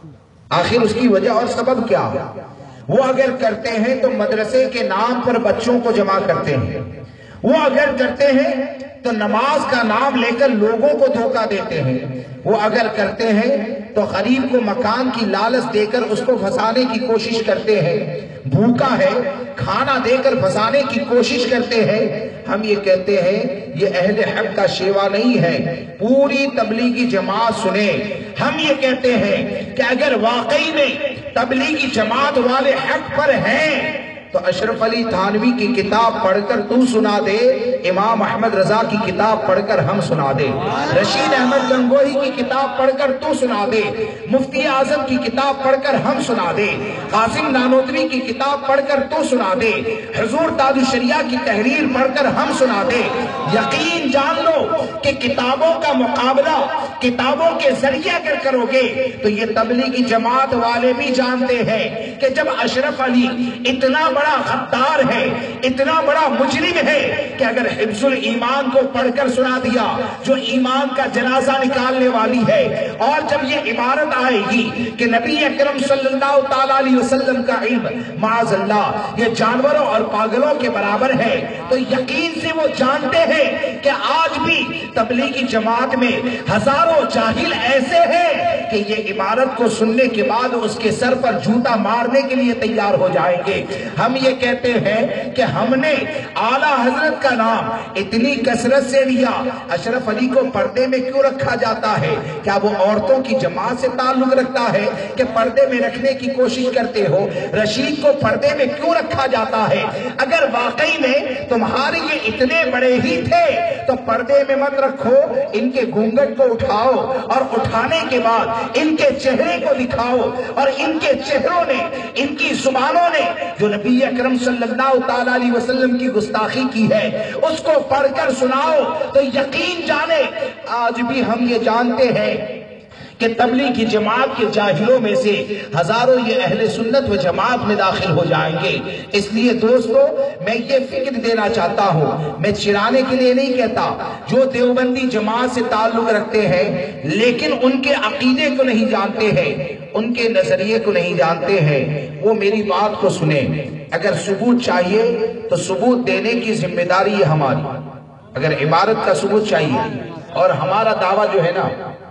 آخر اس کی وجہ اور سبب کیا ہے؟ وہ اگر کرتے ہیں تو مدرسے کے نام پر بچوں کو جمع کرتے ہیں، وہ اگر کرتے ہیں تو نماز کا نام لے کر لوگوں کو دھوکہ دیتے ہیں، وہ اگر کرتے ہیں تو غریب کو مکان کی لالچ دے کر اس کو پھنسانے کی کوشش کرتے ہیں، بھوکا ہے کھانا دے کر پھنسانے کی کوشش کرتے ہیں۔ ہم یہ کہتے ہیں یہ اہل حق کا شیوا نہیں ہے، پوری تبلیغی جماعت سنیں، ہم یہ کہتے ہیں کہ اگر واقعی میں تبلیغی جماعت والے حق پر ہیں تو اشرف علی تھانوی کی کتاب پڑھ کر تو سنا دے، امام احمد رضا کی کتاب پڑھ کر ہم سنا دے، رشید احمد گنگوہی کی کتاب پڑھ کر تو سنا دے، مفتی اعظم کی کتاب پڑھ کر ہم سنا دے، قاسم نانوتوی کی کتاب پڑھ کر تو سنا دے، حضور تاج الشریعہ کی تحریر پڑھ کر ہم سنا دے۔ یقین جان لو کہ کتابوں کا مقابلہ کتابوں کے ذریعے اگر کرو گے تو یہ تبلیغی جماعت والے بھی جانتے ہیں کہ جب اشرف علی اتنا بڑا غدار ہے، اتنا بڑا مجرم ہے کہ اگر حفظ الایمان کو پڑھ کر سنا دیا جو ایمان کا جنازہ نکالنے والی ہے، اور جب یہ عبارت آئے گی کہ نبی اکرم صلی اللہ تعالیٰ علیہ وسلم کا علم معاذ اللہ یہ جانوروں اور پاگلوں کے برابر ہے، تو یقین سے وہ جانتے ہیں کہ آج بھی تبلیغی جماعت میں ہزاروں جاہل ایسے ہیں کہ یہ عبارت کو سننے کے بعد اس کے سر پر جوتا مارنے کے لیے تیار ہو جائیں گے۔ ہم یہ کہتے ہیں کہ ہم نے اعلیٰ حضرت کا نام اتنی کثرت سے لیا، اشرف علی کو پردے میں کیوں رکھا جاتا ہے؟ کیا وہ عورتوں کی جماعت سے تعلق رکھتا ہے کہ پردے میں رکھنے کی کوشش کرتے ہو؟ رشید کو پردے میں کیوں رکھا جاتا ہے؟ اگر واقعی میں تمہارے یہ اتنے بڑے ہی تھے تو پردے میں مت رکھو، ان کے گھونگھٹ کو اٹھاؤ اور اٹھانے کے بعد ان کے چہرے کو دکھاؤ، اور ان کے چہروں نے، ان کی زبانوں نے جو نبی اکرم صلی اللہ تعالیٰ علیہ وسلم کی گستاخی کی ہے اس کو پڑھ کر سناؤ، تو یقین جانے آج بھی ہم یہ جانتے ہیں کہ تبلیغی جماعت کے جاہلوں میں سے ہزاروں یہ اہل سنت و جماعت میں داخل ہو جائیں گے۔ اس لیے دوستو میں یہ فکر دینا چاہتا ہوں، میں چرانے کے لیے نہیں کہتا، جو دیوبندی جماعت سے تعلق رکھتے ہیں لیکن ان کے عقیدے کو نہیں جانتے ہیں، ان کے نظریے کو نہیں جانتے ہیں، وہ میری بات کو سنیں۔ اگر ثبوت چاہیے تو ثبوت دینے کی ذمہ داری ہے ہماری۔ اگر عبارت کا ثبوت چاہیے، اور ہمارا دعویٰ جو ہے نا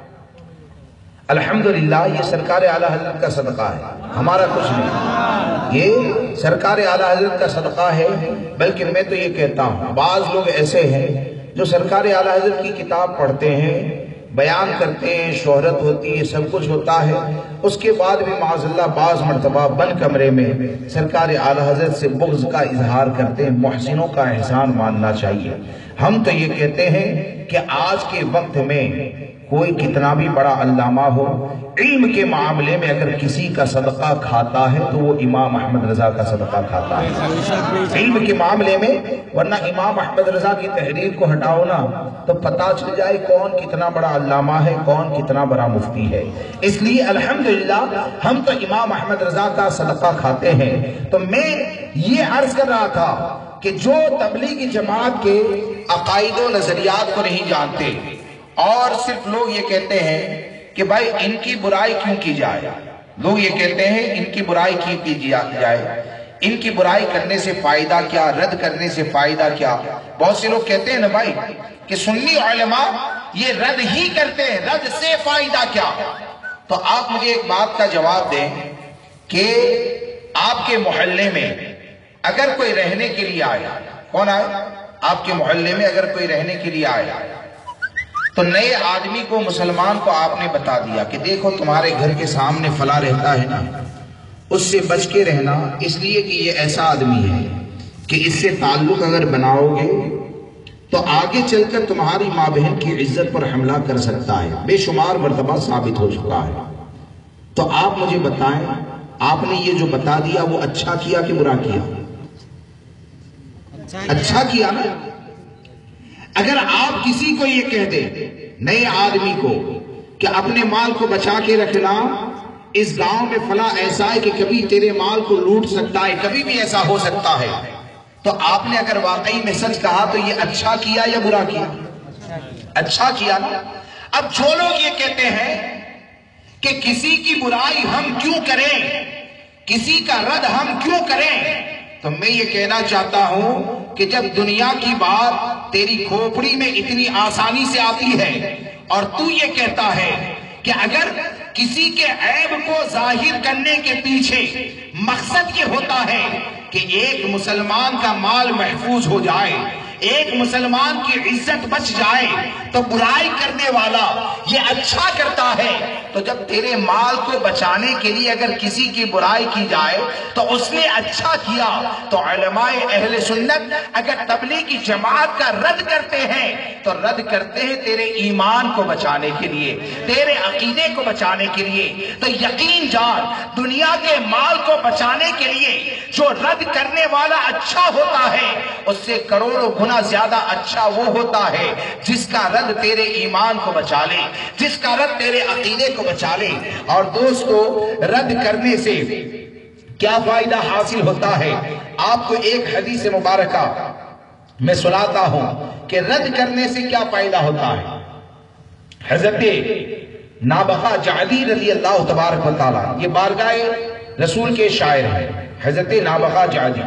الحمدللہ یہ سرکار اعلیٰ حضرت کا صدقہ ہے، ہمارا کچھ نہیں، یہ سرکار اعلیٰ حضرت کا صدقہ ہے۔ بلکہ میں تو یہ کہتا ہوں بعض لوگ ایسے ہیں جو سرکار اعلیٰ حضرت کی کتاب پڑھتے ہیں، بیان کرتے ہیں، شہرت ہوتی ہے، سب کچھ ہوتا ہے، اس کے بعد بھی معاذ اللہ بعض مرتبہ بند کمرے میں سرکار اعلیٰ حضرت سے بغض کا اظہار کرتے ہیں۔ محسنوں کا احسان ماننا چاہیے۔ ہم تو یہ کہتے ہیں کہ آج کے وقت میں کوئی کتنا بھی بڑا علامہ ہو، علم کے معاملے میں اگر کسی کا صدقہ کھاتا ہے تو وہ امام احمد رضا کا صدقہ کھاتا ہے علم کے معاملے میں، ورنہ امام احمد رضا کی تحریر کو ہٹاؤ نا تو پتہ چل جائے کون کتنا بڑا علامہ ہے، کون کتنا بڑا مفتی ہے۔ اس لیے الحمدللہ ہم تو امام احمد رضا کا صدقہ کھاتے ہیں۔ تو میں یہ عرض کر رہا تھا کہ جو تبلیغی جماعت کے عقائد و نظریات کو نہیں جانتے اور صرف لوگ یہ کہتے ہیں کہ بھائی ان کی برائی کیوں کی جائے، لوگ یہ کہتے ہیں ان کی برائی کیوں کی جائے، ان کی برائی کرنے سے فائدہ کیا، رد کرنے سے فائدہ کیا۔ بہت سے لوگ کہتے ہیں نا بھائی کہ سنی علماء یہ رد ہی کرتے ہیں، رد سے فائدہ کیا۔ تو آپ مجھے ایک بات کا جواب دیں کہ آپ کے محلے میں اگر کوئی رہنے کے لیے آئے، کون آئے آپ کے محلے میں اگر کوئی رہنے کے لیے آئے تو نئے آدمی کو، مسلمان کو آپ نے بتا دیا کہ دیکھو تمہارے گھر کے سامنے فلاں رہتا ہے نا، اس سے بچ کے رہنا، اس لیے کہ یہ ایسا آدمی ہے کہ اس سے تعلق اگر بناؤ گے تو آگے چل کر تمہاری ماں بہن کی عزت پر حملہ کر سکتا ہے، بے شمار مرتبہ ثابت ہو چکا ہے۔ تو آپ مجھے بتائیں آپ نے یہ جو بتا دیا وہ اچھا کیا کہ برا کیا؟ اچھا کیا نا۔ اگر آپ کسی کو یہ کہہ دیں نئے آدمی کو کہ اپنے مال کو بچا کے رکھنا، اس گاؤں میں فلاں ایسا ہے کہ کبھی تیرے مال کو لوٹ سکتا ہے، کبھی بھی ایسا ہو سکتا ہے، تو آپ نے اگر واقعی میں سچ کہا تو یہ اچھا کیا یا برا کیا؟ اچھا کیا نا۔ اب جو لوگ یہ کہتے ہیں کہ کسی کی برائی ہم کیوں کریں، کسی کا رد ہم کیوں کریں، تو میں یہ کہنا چاہتا ہوں کہ جب دنیا کی بات تیری کھوپڑی میں اتنی آسانی سے آتی ہے اور تو یہ کہتا ہے کہ اگر کسی کے عیب کو ظاہر کرنے کے پیچھے مقصد یہ ہوتا ہے کہ ایک مسلمان کا مال محفوظ ہو جائے، ایک مسلمان کی عزت بچ جائے، تو برائی کرنے والا یہ اچھا کرتا ہے۔ تو جب تیرے مال کو بچانے کے لیے اگر کسی کی برائی کی جائے تو اس نے اچھا کیا۔ تو علماء اہل سنت اگر تبلیغی جماعت کا رد کرتے ہیں تو رد کرتے ہیں تیرے ایمان کو بچانے کے لیے، تیرے عقیدے کو بچانے کے لیے۔ تو یقین جان دنیا کے مال کو بچانے کے لیے جو رد کرنے والا اچھا ہوتا ہے اس سے کروڑوں گنا زیادہ اچھا وہ ہوتا ہے جس کا رد تیرے ایمان کو بچا لے، جس کا رد تیرے عقیدے کو بچا لے۔ اور دوستو رد کرنے سے کیا فائدہ حاصل ہوتا ہے؟ آپ کو ایک حدیث مبارکہ میں سناتا ہوں کہ رد کرنے سے کیا فائدہ ہوتا ہے۔ حضرت نابغہ جعدی رضی اللہ تبارک و تعالی، یہ بارگاہ رسول کے شاعر ہیں حضرت نابغہ جعدی۔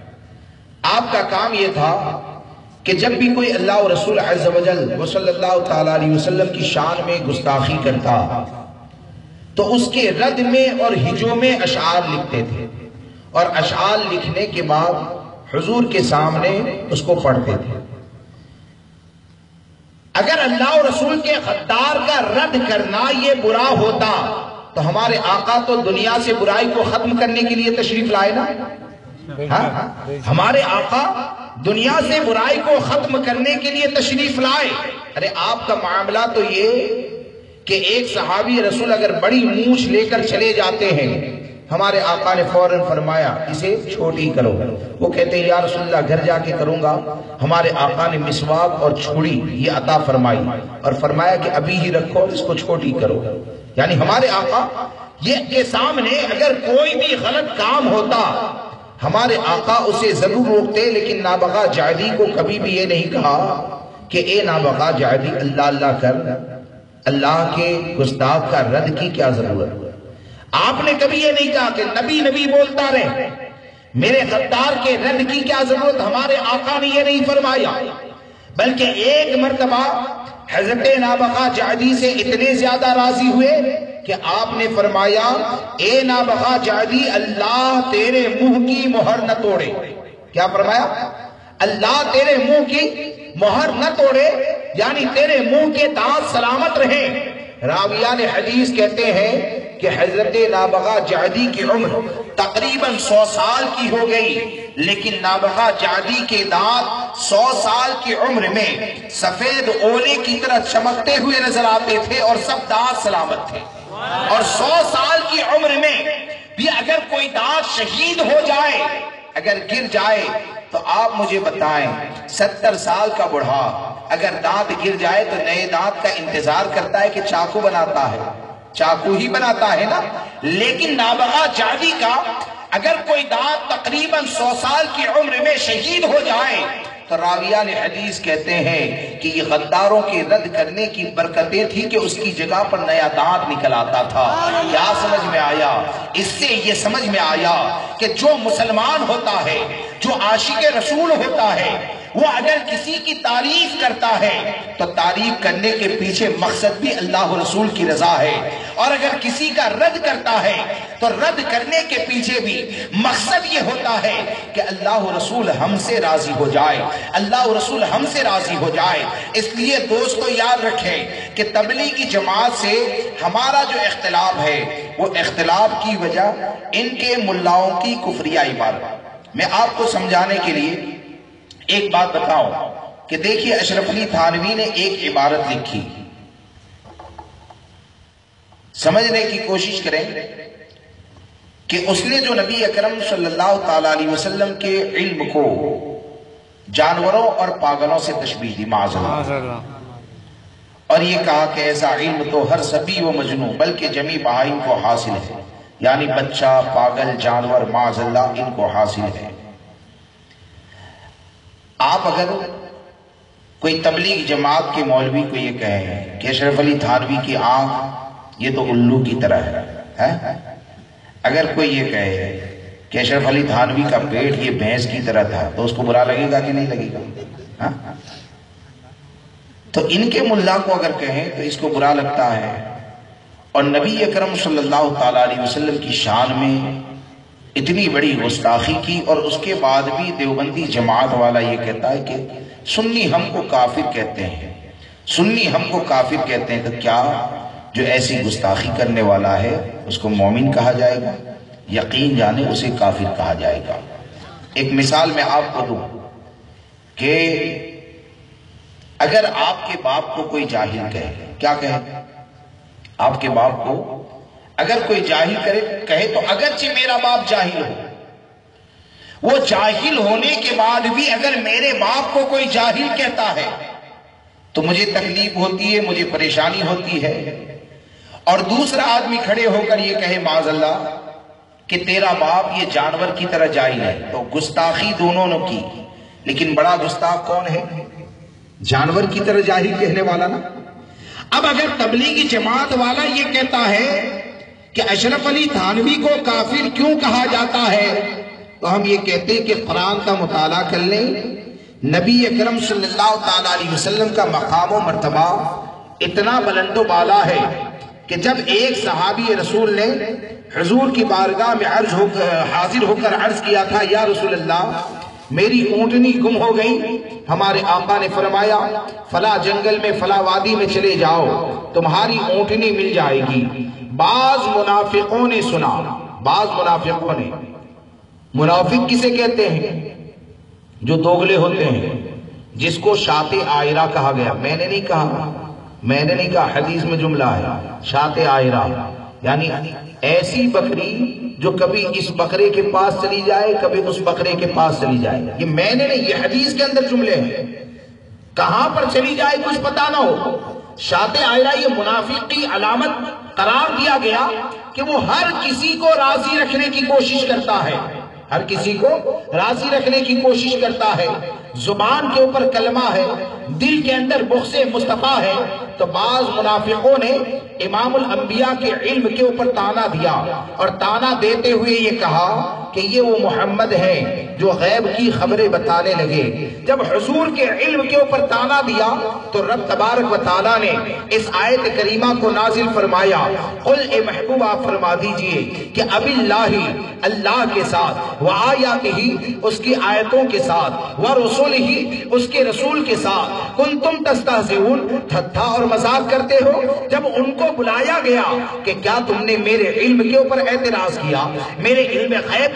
آپ کا کام یہ تھا کہ جب بھی کوئی اللہ و رسول عز و جل و صلی اللہ تعالیٰ علیہ وسلم کی شان میں گستاخی کرتا تو اس کے رد میں اور ہجو میں اشعار لکھتے تھے، اور اشعار لکھنے کے بعد حضور کے سامنے اس کو پڑھتے تھے۔ اگر اللہ و رسول کے غدار کا رد کرنا یہ برا ہوتا تو ہمارے آقا تو دنیا سے برائی کو ختم کرنے کے لیے تشریف لائے نا۔ ہاں ہمارے آقا دنیا سے برائی کو ختم کرنے کے لیے تشریف لائے۔ ارے آپ کا معاملہ تو یہ کہ ایک صحابی رسول اگر بڑی مونچھ لے کر چلے جاتے ہیں، ہمارے آقا نے فوراً فرمایا اسے چھوٹی کرو۔ وہ کہتے ہیں یا رسول اللہ گھر جا کے کروں گا۔ ہمارے آقا نے مسواک اور چھڑی یہ عطا فرمائی اور فرمایا کہ ابھی ہی رکھو، اس کو چھوٹی کرو۔ یعنی ہمارے آقا یہ کے سامنے اگر کوئی بھی غلط کام ہوتا ہمارے آقا اسے ضرور روکتے، لیکن نابغہ جعدی کو کبھی بھی یہ نہیں کہا کہ اے نابغہ جعدی اللہ اللہ کر، اللہ کے گستاخ کا رد کی کیا ضرورت۔ آپ نے کبھی یہ نہیں کہا کہ نبی نبی بولتا رہے، میرے غدار کے رد کی کیا ضرورت۔ ہمارے آقا نے یہ نہیں فرمایا، بلکہ ایک مرتبہ حضرت نابغہ جعدی سے اتنے زیادہ راضی ہوئے کہ آپ نے فرمایا اے نابغہ جعدی اللہ تیرے منہ کی مہر نہ توڑے۔ کیا فرمایا؟ اللہ تیرے منہ کی مہر نہ توڑے، یعنی تیرے منہ کے دانت سلامت رہیں۔ راویان حدیث کہتے ہیں کہ حضرت نابغہ جعدی کی عمر تقریباً سو سال کی ہو گئی، لیکن نابغہ جعدی کے دانت سو سال کی عمر میں سفید اولے کی طرح چمکتے ہوئے نظر آتے تھے اور سب دانت سلامت تھے. اور سو سال کی عمر میں بھی اگر کوئی دانت شہید ہو جائے، اگر گر جائے، تو آپ مجھے بتائیں ستر سال کا بڑھا اگر دانت گر جائے تو نئے دانت کا انتظار کرتا ہے کہ چاقو بناتا ہے؟ چاقو ہی بناتا ہے نا. لیکن نابغہ جعدی کا اگر کوئی دانت تقریباً سو سال کی عمر میں شہید ہو جائے تو راویان حدیث کہتے ہیں کہ یہ غداروں کے رد کرنے کی برکتیں تھی کہ اس کی جگہ پر نیا دانت نکل آتا تھا. کیا سمجھ میں آیا؟ اس سے یہ سمجھ میں آیا کہ جو مسلمان ہوتا ہے، جو عاشق رسول ہوتا ہے، وہ اگر کسی کی تعریف کرتا ہے تو تعریف کرنے کے پیچھے مقصد بھی اللہ و رسول کی رضا ہے، اور اگر کسی کا رد کرتا ہے تو رد کرنے کے پیچھے بھی مقصد یہ ہوتا ہے کہ اللہ و رسول ہم سے راضی ہو جائے، اللہ و رسول ہم سے راضی ہو جائے. اس لیے دوستو یاد رکھیں کہ تبلیغی جماعت سے ہمارا جو اختلاف ہے وہ اختلاف کی وجہ ان کے ملاؤں کی کفریہ عبادت. میں آپ کو سمجھانے کے لیے ایک بات بتاؤں کہ دیکھیے اشرف علی تھانوی نے ایک عبارت لکھی، سمجھنے کی کوشش کریں کہ اس نے جو نبی اکرم صلی اللہ تعالی علیہ وسلم کے علم کو جانوروں اور پاگلوں سے تشبیہ دی، معاذ اللہ، اور یہ کہا کہ ایسا علم تو ہر سبی و مجنون بلکہ جمی بہائم کو حاصل ہے، یعنی بچہ، پاگل، جانور، معاذ اللہ ان کو حاصل ہے. آپ اگر کوئی تبلیغ جماعت کے مولوی کو یہ کہیں کہ اشرف علی تھانوی کی آنکھ یہ تو الو کی طرح ہے، اگر کوئی یہ کہے کہ اشرف علی تھانوی کا پیٹ یہ بھینس کی طرح تھا تو اس کو برا لگے گا کہ نہیں لگے گا؟ تو ان کے ملا کو اگر کہیں تو اس کو برا لگتا ہے. اور نبی اکرم صلی اللہ تعالی علیہ وسلم کی شان میں اتنی بڑی گستاخی کی، اور اس کے بعد بھی دیوبندی جماعت والا یہ کہتا ہے کہ سنی ہم کو کافر کہتے ہیں، سنی ہم کو کافر کہتے ہیں. تو کیا جو ایسی گستاخی کرنے والا ہے اس کو مومن کہا جائے گا؟ یقین جانے اسے کافر کہا جائے گا. ایک مثال میں آپ کو دوں کہ اگر آپ کے باپ کو کوئی جاہل کہے، کیا کہے؟ آپ کے باپ کو اگر کوئی جاہل کرے کہے تو اگرچہ میرا باپ جاہل ہو، وہ جاہل ہونے کے بعد بھی اگر میرے باپ کو کوئی جاہل کہتا ہے تو مجھے تکلیف ہوتی ہے، مجھے پریشانی ہوتی ہے. اور دوسرا آدمی کھڑے ہو کر یہ کہے معاذ اللہ کہ تیرا باپ یہ جانور کی طرح جاہل ہے، تو گستاخی دونوں نے کی. لیکن بڑا گستاخ کون ہے؟ جانور کی طرح جاہل کہنے والا نا. اب اگر تبلیغی جماعت والا یہ کہتا ہے کہ اشرف علی تھانوی کو کافر کیوں کہا جاتا ہے، تو ہم یہ کہتے ہیں کہ قرآن کا مطالعہ کر لیں. نبی اکرم صلی اللہ تعالی علیہ وسلم کا مقام و مرتبہ اتنا بلند و بالا ہے کہ جب ایک صحابی رسول نے حضور کی بارگاہ میں عرض ہو حاضر ہو کر عرض کیا تھا، یا رسول اللہ میری اونٹنی گم ہو گئی. ہمارے آقا نے فرمایا فلاں جنگل میں فلاں وادی میں چلے جاؤ، تمہاری اونٹنی مل جائے گی. بعض منافقوں نے سنا، بعض منافقوں نے، منافق کسے کہتے ہیں؟ جو دوغلے ہوتے ہیں، جس کو شاط عائرہ کہا گیا. میں نے نہیں کہا، میں نے نہیں کہا، حدیث میں جملہ ہے شاط عائرہ، یعنی ایسی بکری جو کبھی اس بکرے کے پاس چلی جائے کبھی اس بکرے کے پاس چلی جائے. یہ میں نے نہیں، یہ حدیث کے اندر جملے ہیں. کہاں پر چلی جائے کچھ پتا نہ ہو. شاط عائرہ یہ منافق کی علامت قرار دیا گیا کہ وہ ہر کسی کو راضی رکھنے کی کوشش کرتا ہے، ہر کسی کو راضی رکھنے کی کوشش کرتا ہے. زبان کے اوپر کلمہ ہے، دل کے اندر بغض مصطفیٰ ہے. تو بعض منافقوں نے امام الانبیاء کے علم کے اوپر تانا دیا، اور تانا دیتے ہوئے یہ کہا کہ یہ وہ محمد ہے جو غیب کی خبریں بتانے لگے. جب حضور کے علم کے اوپر تانا دیا تو رب تبارک و تعالیٰ نے اس آیت کریمہ کو نازل فرمایا. قل اے محبوب آپ فرما دیجئے کہ اب اللہ، اللہ کے ساتھ، وآیاتہ اس کی آیتوں کے ساتھ، ورسولہ اس کے رسول کے ساتھ، کنتم تستہزئون تھتھا اور مذاق کرتے ہو. جب ان کو بلایا گیا کہ کیا تم نے میرے علم کے اوپر اعتراض کیا، میرے علم غیب کے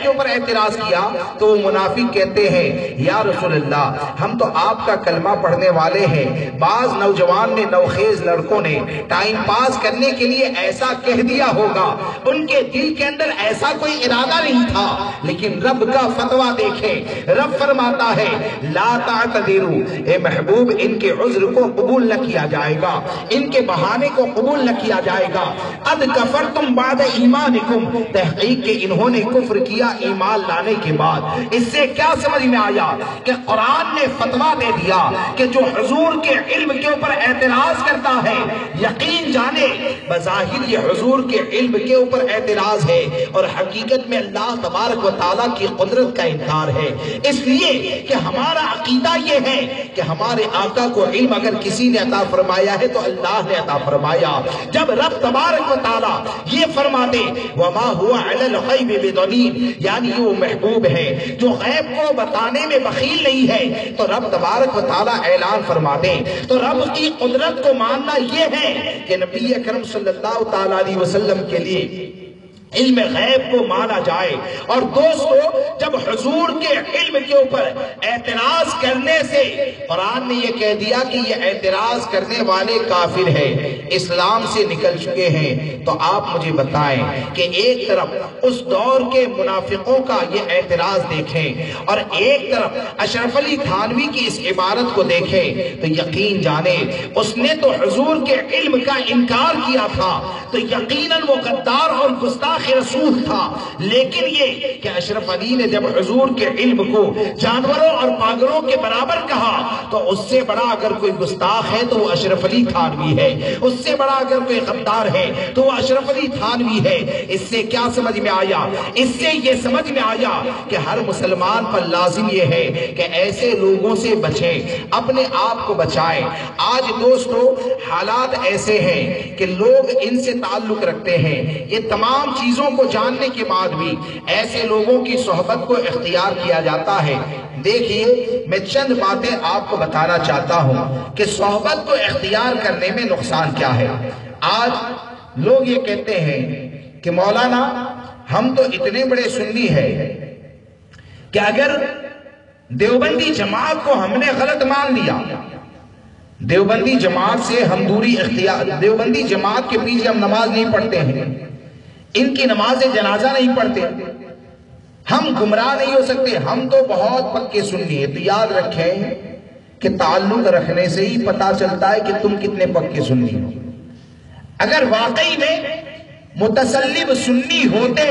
اوپر اعتراض کیا تو وہ منافق کہتے ہیں یا رسول اللہ ہم تو آپ کا کلمہ پڑھنے والے ہیں، بعض نوجوان نے نوخیز لڑکوں نے ٹائم پاس کرنے کے لیے ایسا کہہ دیا ہوگا، ان کے دل کے اندر ایسا کوئی ارادہ نہیں تھا، لیکن رب کا فتویٰ دیکھیں، رب فرماتا ہے لا تعتذروا، اے محبوب ان کے عذر کو قبول نہ کیا جائے گا، ان کے بہانے کو قبول نہ کیا جائے گا، قد کفرتم بعد ایمانکم، تحقیق کہ انہوں نے کفر کیا ایمان لانے کے بعد۔ اس سے کیا سمجھ میں آیا کہ قرآن نے فتویٰ دے دیا کہ جو حضور کے علم کے اوپر اعتراض کرتا ہے یقین جانے بظاہر یہ حضور کے علم کے اوپر اعتراض ہے اور حقیقت میں اللہ تبارک و تعالیٰ کی قدرت کا انکار ہے، اس لیے کہ ہمارا عقیدہ یہ ہے کہ ہمارے آقا کو علم اگر کسی نے عطا فرمایا ہے تو اللہ نے عطا فرمایا۔ جب رب تبارک و تعالیٰ یہ فرما دے وما هو علی الغیب بضنین، یعنی وہ محبوب ہے جو غیب کو بتانے میں بخیل نہیں ہے، تو رب تبارک و تعالیٰ اعلان فرما دے تو رب کی قدرت کو ماننا یہ ہے کہ نبی اکرم صلی اللہ تعالیٰ علیہ وسلم کے لیے علم غیب کو مانا جائے۔ اور دوستو جب حضور کے علم کے اوپر اعتراض کرنے سے قرآن نے یہ کہہ دیا کہ یہ اعتراض کرنے والے کافر ہیں، اسلام سے نکل چکے ہیں، تو آپ مجھے بتائیں کہ ایک طرف اس دور کے منافقوں کا یہ اعتراض دیکھیں اور ایک طرف اشرف علی تھانوی کی اس عبارت کو دیکھیں تو یقین جانے اس نے تو حضور کے علم کا انکار کیا تھا، تو یقیناً وہ غدار اور گستاخ رسول تھا، لیکن یہ کہ اشرف علی نے جب حضور کے علم کو جانوروں اور پاگلوں کے برابر کہا تو اس سے بڑا اگر کوئی گستاخ ہے تو وہ اشرف علی تھانوی ہے، اس سے بڑا اگر کوئی غدار ہے تو وہ اشرف علی تھانوی ہے۔ اس سے کیا سمجھ میں آیا؟ اس سے یہ سمجھ میں آیا کہ ہر مسلمان پر لازم یہ ہے کہ ایسے لوگوں سے بچیں، اپنے آپ کو بچائیں۔ آج دوستو حالات ایسے ہیں کہ لوگ ان سے تعلق رکھتے ہیں، یہ تمام چیزیں چیزوں کو جاننے کے بعد بھی ایسے لوگوں کی صحبت کو اختیار کیا جاتا ہے۔ دیکھیے میں چند باتیں آپ کو بتانا چاہتا ہوں کہ صحبت کو اختیار کرنے میں نقصان کیا ہے۔ آج لوگ یہ کہتے ہیں کہ مولانا ہم تو اتنے بڑے سنی ہیں کہ اگر دیوبندی جماعت کو ہم نے غلط مان لیا، دیوبندی جماعت سے ہم دوری اختیار، دیوبندی جماعت کے پیچھے ہم نماز نہیں پڑھتے ہیں، ان کی نماز جنازہ نہیں پڑھتے، ہم گمراہ نہیں ہو سکتے، ہم تو بہت پکے سنی ہیں۔ تو یاد رکھیں کہ تعلق رکھنے سے ہی پتا چلتا ہے کہ تم کتنے پکے سنی ہو۔ اگر واقعی میں متسلب سنی ہوتے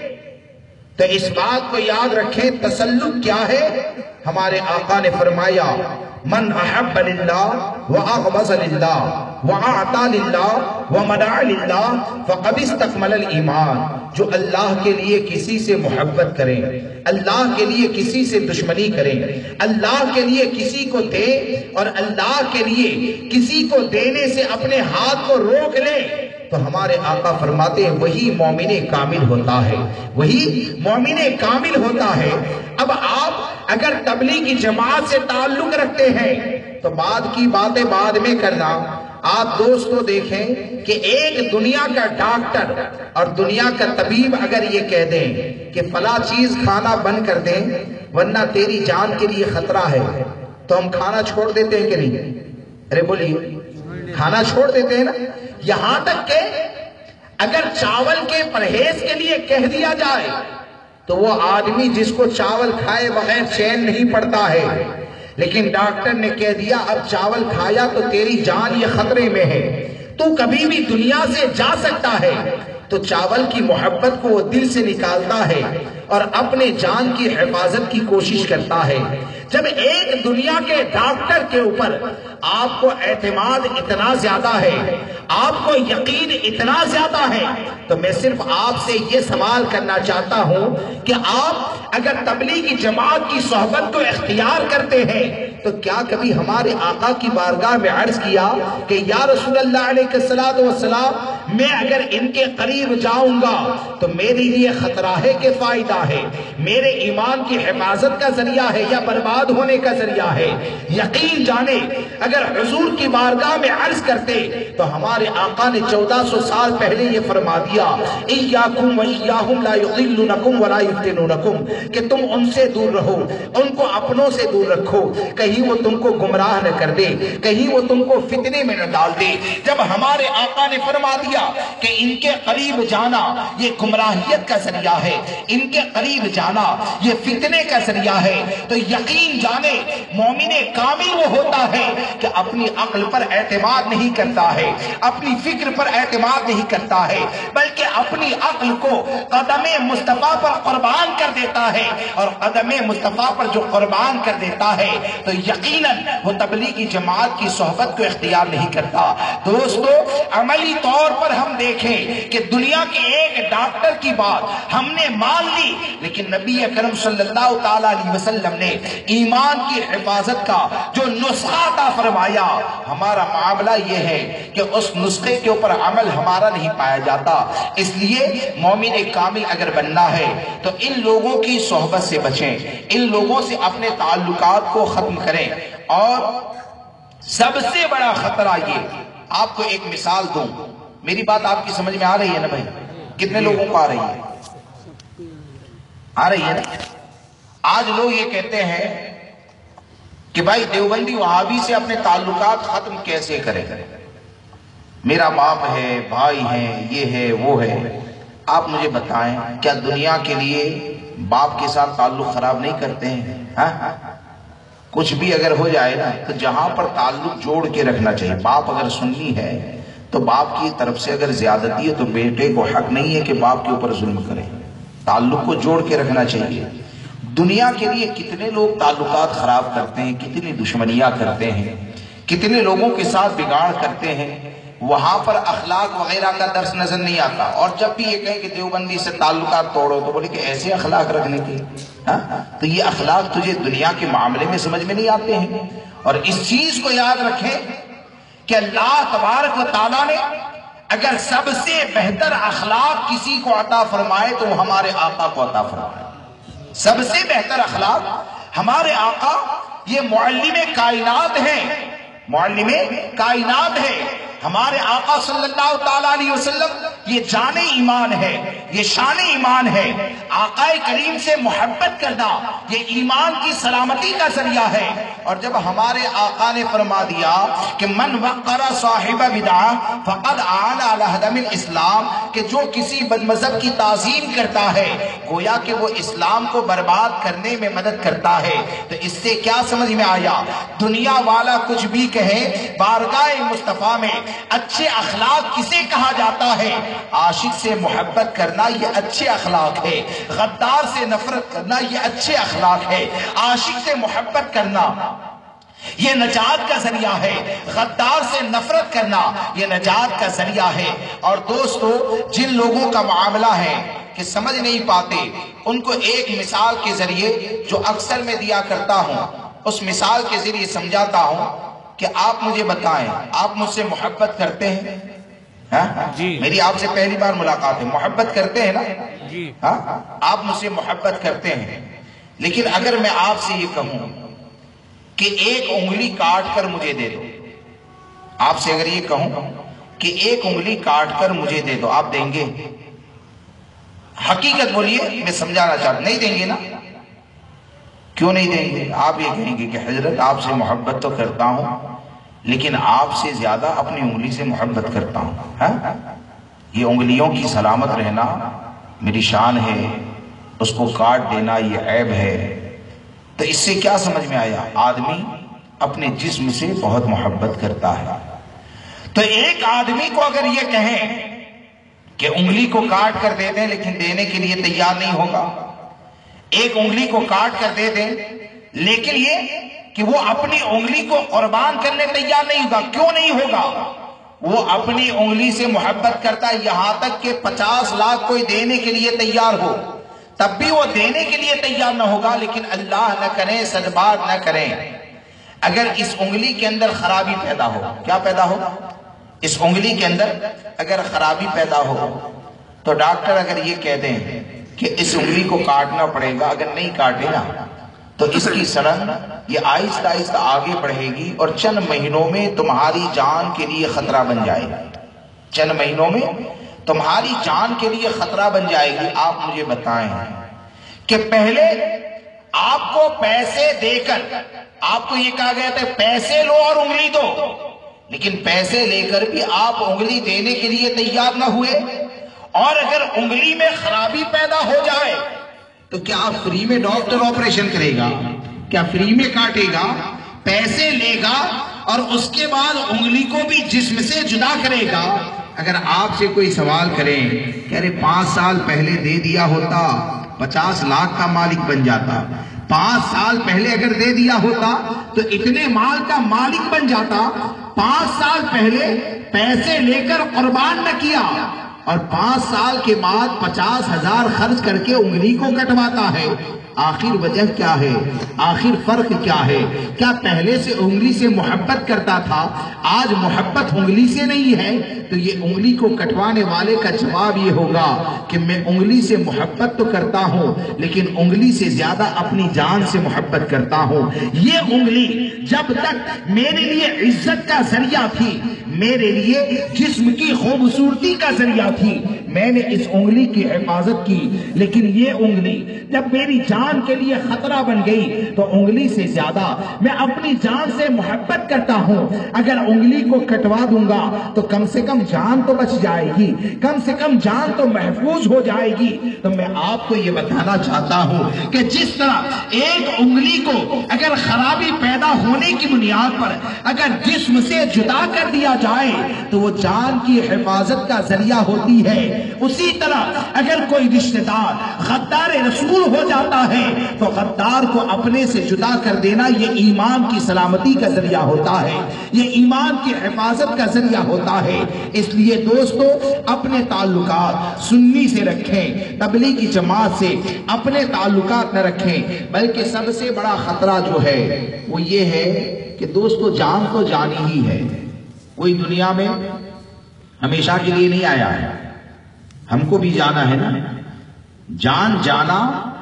تو اس بات کو یاد رکھیں تسلب کیا ہے۔ ہمارے آقا نے فرمایا من احب للہ واغبض للہ واعطى للہ ومنع للہ فقد استکمل الایمان، جو اللہ کے لیے کسی سے محبت کریں، اللہ کے لیے کسی سے دشمنی کریں، اللہ کے لیے کسی کو دے اور اللہ کے لیے کسی کو دینے سے اپنے ہاتھ کو روک لے، تو ہمارے آقا فرماتے ہیں وہی مومن کامل ہوتا ہے، وہی مومن کامل ہوتا ہے۔ اب آپ اگر تبلیغی جماعت سے تعلق رکھتے ہیں تو بعد کی باتیں بعد میں کرنا۔ آپ دوستو دیکھیں کہ ایک دنیا کا ڈاکٹر اور دنیا کا طبیب اگر یہ کہہ دیں کہ فلاں چیز کھانا بند کر دیں ورنہ تیری جان کے لیے خطرہ ہے، تو ہم کھانا چھوڑ دیتے ہیں کہ نہیں؟ ارے بولیے، کھانا چھوڑ دیتے ہیں نا۔ یہاں تک کہ اگر چاول کے پرہیز کے لیے کہہ دیا جائے تو وہ آدمی جس کو چاول کھائے بغیر چین نہیں پڑتا ہے، لیکن ڈاکٹر نے کہہ دیا اب چاول کھایا تو تیری جان یہ خطرے میں ہے، تو کبھی بھی دنیا سے جا سکتا ہے، تو چاول کی محبت کو وہ دل سے نکالتا ہے اور اپنے جان کی حفاظت کی کوشش کرتا ہے۔ جب ایک دنیا کے ڈاکٹر کے اوپر آپ کو اعتماد اتنا زیادہ ہے، آپ کو یقین اتنا زیادہ ہے، تو میں صرف آپ سے یہ سوال کرنا چاہتا ہوں کہ آپ اگر تبلیغی جماعت کی صحبت کو اختیار کرتے ہیں تو کیا کبھی ہمارے آقا کی بارگاہ میں عرض کیا کہ یا رسول اللہ علیہ الصلوۃ والسلام میں اگر ان کے قریب جاؤں گا تو میرے لیے خطرہ ہے کہ فائدہ ہے، میرے ایمان کی حفاظت کا ذریعہ ہے یا برباد ہونے کا ذریعہ ہے۔ یقین جانے اگر حضور کی بارگاہ میں عرض کرتے تو ہمارے آقا نے چودہ سو سال پہلے یہ فرما دیا ایاکم و ایاہم لا یضلونکم ولا یفتنونکم، کہ تم ان سے دور رہو، ان کو اپنوں سے دور رکھو، کہیں وہ تم کو گمراہ نہ کر دے، کہیں وہ تم کو فتنے میں نہ ڈال دے۔ جب ہمارے آقا نے فرما دیا کہ ان کے قریب جانا یہ گمراہیت کا ذریعہ ہے، ان کے قریب جانا یہ فتنے کا ذریعہ ہے، تو یقین جانے مومن کامل وہ ہوتا ہے کہ اپنی عقل پر اعتماد نہیں کرتا ہے، اپنی فکر پر اعتماد نہیں کرتا ہے، بلکہ اپنی عقل کو قدم مصطفیٰ پر قربان کر دیتا ہے، اور قدم مصطفیٰ پر جو قربان کر دیتا ہے تو یقیناً وہ تبلیغی جماعت کی صحبت کو اختیار نہیں کرتا۔ دوستو عملی طور پر ہم دیکھیں کہ دنیا کے ایک ڈاکٹر کی بات ہم نے مان لی، لیکن نبی اکرم صلی اللہ تعالیٰ علیہ وسلم نے ایمان کی حفاظت کا جو نسخہ عطا فرمایا، ہمارا معاملہ یہ ہے کہ اس نسخے کے اوپر عمل ہمارا نہیں پایا جاتا۔ اس لیے مومن کامل اگر بننا ہے تو ان لوگوں کی صحبت سے بچیں، ان لوگوں سے اپنے تعلقات کو ختم کریں، اور سب سے بڑا خطرہ یہ، آپ کو ایک مثال دوں، میری بات آپ کی سمجھ میں آ رہی ہے نا بھائی؟ کتنے لوگوں کو آ رہی ہے؟ آ رہی ہے نا؟ آج لوگ یہ کہتے ہیں کہ بھائی دیوبندی وہابی سے اپنے تعلقات ختم کیسے کریں؟ میرا باپ ہے، بھائی ہیں، یہ ہے وہ ہے۔ آپ مجھے بتائیں کیا دنیا کے لیے باپ کے ساتھ تعلق خراب نہیں کرتے ہیں؟ ہاں کچھ بھی اگر ہو جائے نا تو جہاں پر تعلق جوڑ کے رکھنا چاہیے۔ باپ اگر سنی ہے تو باپ کی طرف سے اگر زیادتی ہے تو بیٹے کو حق نہیں ہے کہ باپ کے اوپر ظلم کرے، تعلق کو جوڑ کے رکھنا چاہیے۔ دنیا کے لیے کتنے لوگ تعلقات خراب کرتے ہیں، کتنی دشمنیاں کرتے ہیں، کتنے لوگوں کے ساتھ بگاڑ کرتے ہیں، وہاں پر اخلاق وغیرہ کا درس نظر نہیں آتا۔ اور جب بھی یہ کہیں کہ دیوبندی سے تعلقات توڑو تو بولے کہ ایسے اخلاق رکھنے کے، ہاں تو یہ اخلاق تجھے دنیا کے معاملے میں سمجھ میں نہیں آتے ہیں۔ اور اس چیز کو یاد رکھیں کہ اللہ تبارک و تعالیٰ نے اگر سب سے بہتر اخلاق کسی کو عطا فرمائے تو وہ ہمارے آقا کو عطا فرمائے۔ سب سے بہتر اخلاق ہمارے آقا، یہ معلم کائنات ہیں، معلم کائنات ہے ہمارے آقا صلی اللہ تعالیٰ علیہ وسلم، یہ جان ایمان ہے، یہ شان ایمان ہے۔ آقا کریم سے محبت کرنا یہ ایمان کی سلامتی کا ذریعہ ہے۔ اور جب ہمارے آقا نے فرما دیا کہ من وقر صاحب بدعہ فقد اعان علی ہدم الاسلام، کہ جو کسی بد مذہب کی تعظیم کرتا ہے گویا کہ وہ اسلام کو برباد کرنے میں مدد کرتا ہے، تو اس سے کیا سمجھ میں آیا؟ دنیا والا کچھ بھی کہے، بارگاہ مصطفیٰ میں اچھے اخلاق کسے کہا جاتا ہے؟ عاشق سے محبت کرنا یہ اچھے اخلاق ہے، غدار سے نفرت کرنا یہ اچھے اخلاق ہے، عاشق سے محبت کرنا یہ نجات کا ذریعہ ہے، غدار سے نفرت کرنا یہ نجات کا ذریعہ ہے۔ اور دوستو جن لوگوں کا معاملہ ہے کہ سمجھ نہیں پاتے، ان کو ایک مثال کے ذریعے جو اکثر میں دیا کرتا ہوں اس مثال کے ذریعے سمجھاتا ہوں کہ آپ مجھے بتائیں، آپ مجھ سے محبت کرتے ہیں؟ ہاں جی میری آپ سے پہلی بار ملاقات ہے، محبت کرتے ہیں نا؟ جی ہاں آپ مجھ سے محبت کرتے ہیں، لیکن اگر میں آپ سے یہ کہوں کہ ایک انگلی کاٹ کر مجھے دے دو، آپ سے اگر یہ کہوں کہ ایک انگلی کاٹ کر مجھے دے دو، آپ دیں گے؟ حقیقت بولیے، میں سمجھانا چاہتا نہیں دیں گے نا؟ کیوں نہیں دیں گے؟ آپ یہ کہیں گے کہ حضرت آپ سے محبت تو کرتا ہوں لیکن آپ سے زیادہ اپنی انگلی سے محبت کرتا ہوں، ہاں یہ انگلیوں کی سلامت رہنا میری شان ہے، اس کو کاٹ دینا یہ عیب ہے۔ تو اس سے کیا سمجھ میں آیا؟ آدمی اپنے جسم سے بہت محبت کرتا ہے۔ تو ایک آدمی کو اگر یہ کہیں کہ انگلی کو کاٹ کر دے دیں لیکن دینے کے لیے تیار نہیں ہوگا، ایک انگلی کو کاٹ کر دے دیں لیکن یہ کہ وہ اپنی انگلی کو قربان کرنے تیار نہیں ہوگا، کیوں نہیں ہوگا؟ وہ اپنی انگلی سے محبت کرتا ہے، یہاں تک کہ پچاس لاکھ کوئی دینے کے لیے تیار ہو تب بھی وہ دینے کے لیے تیار نہ ہوگا۔ لیکن اللہ نہ کریں، سجبات نہ کریں، اگر اس انگلی کے اندر خرابی پیدا ہو، کیا پیدا ہو؟ اس انگلی کے اندر اگر خرابی پیدا ہو تو ڈاکٹر اگر یہ کہہ دیں کہ اس انگلی کو کاٹنا پڑے گا، اگر نہیں کاٹے گا تو اس کی سڑن یہ آہستہ آہستہ آگے بڑھے گی اور چند مہینوں میں تمہاری جان کے لیے خطرہ بن جائے گی، چند مہینوں میں تمہاری جان کے لیے خطرہ بن جائے گی۔ آپ مجھے بتائیں کہ پہلے آپ کو پیسے دے کر آپ کو یہ کہا گیا تھا پیسے لو اور انگلی دو، لیکن پیسے لے کر بھی آپ انگلی دینے کے لیے تیار نہ ہوئے، اور اگر انگلی میں خرابی پیدا ہو جائے تو کیا آپ فری میں ڈاکٹر آپریشن کرے گا؟ کیا فری میں کاٹے گا؟ پیسے لے گا اور اس کے بعد انگلی کو بھی جسم سے جدا کرے گا۔ اگر آپ سے کوئی سوال کریں کہ ارے پانچ سال پہلے دے دیا ہوتا پچاس لاکھ کا مالک بن جاتا، پانچ سال پہلے اگر دے دیا ہوتا تو اتنے مال کا مالک بن جاتا، پانچ سال پہلے پیسے لے کر قربان نہ کیا اور پانچ سال کے بعد پچاس ہزار خرچ کر کے انگلی کو کٹواتا ہے، آخر وجہ کیا ہے؟ آخر فرق کیا ہے؟ کیا پہلے سے انگلی سے محبت کرتا تھا، آج محبت انگلی سے نہیں ہے؟ تو یہ انگلی کو کٹوانے والے کا جواب یہ ہوگا کہ میں انگلی سے محبت تو کرتا ہوں لیکن انگلی سے زیادہ اپنی جان سے محبت کرتا ہوں۔ یہ انگلی جب تک میرے لیے عزت کا ذریعہ تھی، میرے لیے جسم کی خوبصورتی کا ذریعہ تھی، میں نے اس انگلی کی حفاظت کی، لیکن یہ انگلی جب میری جان کے لیے خطرہ بن گئی تو انگلی سے زیادہ میں اپنی جان سے محبت کرتا ہوں۔ اگر انگلی کو کٹوا دوں گا تو کم سے کم جان تو بچ جائے گی، کم سے کم جان تو محفوظ ہو جائے گی۔ تو میں آپ کو یہ بتانا چاہتا ہوں کہ جس طرح ایک انگلی کو اگر خرابی پیدا ہونے کی بنیاد پر اگر جسم سے جدا کر دیا جائے تو وہ جان کی حفاظت کا ذریعہ ہوتی ہے، اسی طرح اگر کوئی رشتہ دار غدار رسول ہو جاتا ہے تو غدار کو اپنے سے جدا کر دینا یہ ایمان کی سلامتی کا ذریعہ ہوتا ہے، یہ ایمان کی حفاظت کا ذریعہ ہوتا ہے۔ اس لیے دوستو اپنے تعلقات سنی سے رکھیں، تبلیغی جماعت سے اپنے تعلقات نہ رکھیں، بلکہ سب سے بڑا خطرہ جو ہے وہ یہ ہے کہ دوستو جان تو جانی ہی ہے، کوئی دنیا میں ہمیشہ کے لیے نہیں آیا ہے، ہم کو بھی جانا ہے نا۔ جان جانا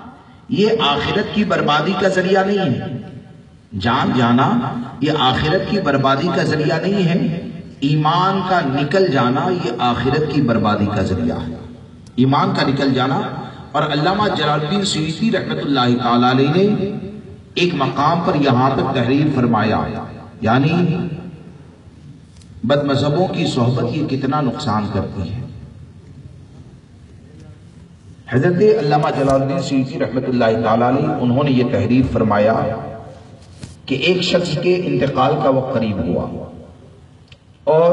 یہ آخرت کی بربادی کا ذریعہ نہیں ہے، جان جانا یہ آخرت کی بربادی کا ذریعہ نہیں ہے، ایمان کا نکل جانا یہ آخرت کی بربادی کا ذریعہ ہے، ایمان کا نکل جانا۔ اور علامہ جلال الدین سیوطی رحمۃ اللہ تعالی علیہ نے ایک مقام پر یہاں تک تحریر فرمایا، یعنی بد مذہبوں کی صحبت یہ کتنا نقصان کرتی ہے۔ حضرت علامہ جلال الدین سیوطی رحمۃ اللہ تعالی علیہ انہوں نے یہ تحریر فرمایا کہ ایک شخص کے انتقال کا وقت قریب ہوا اور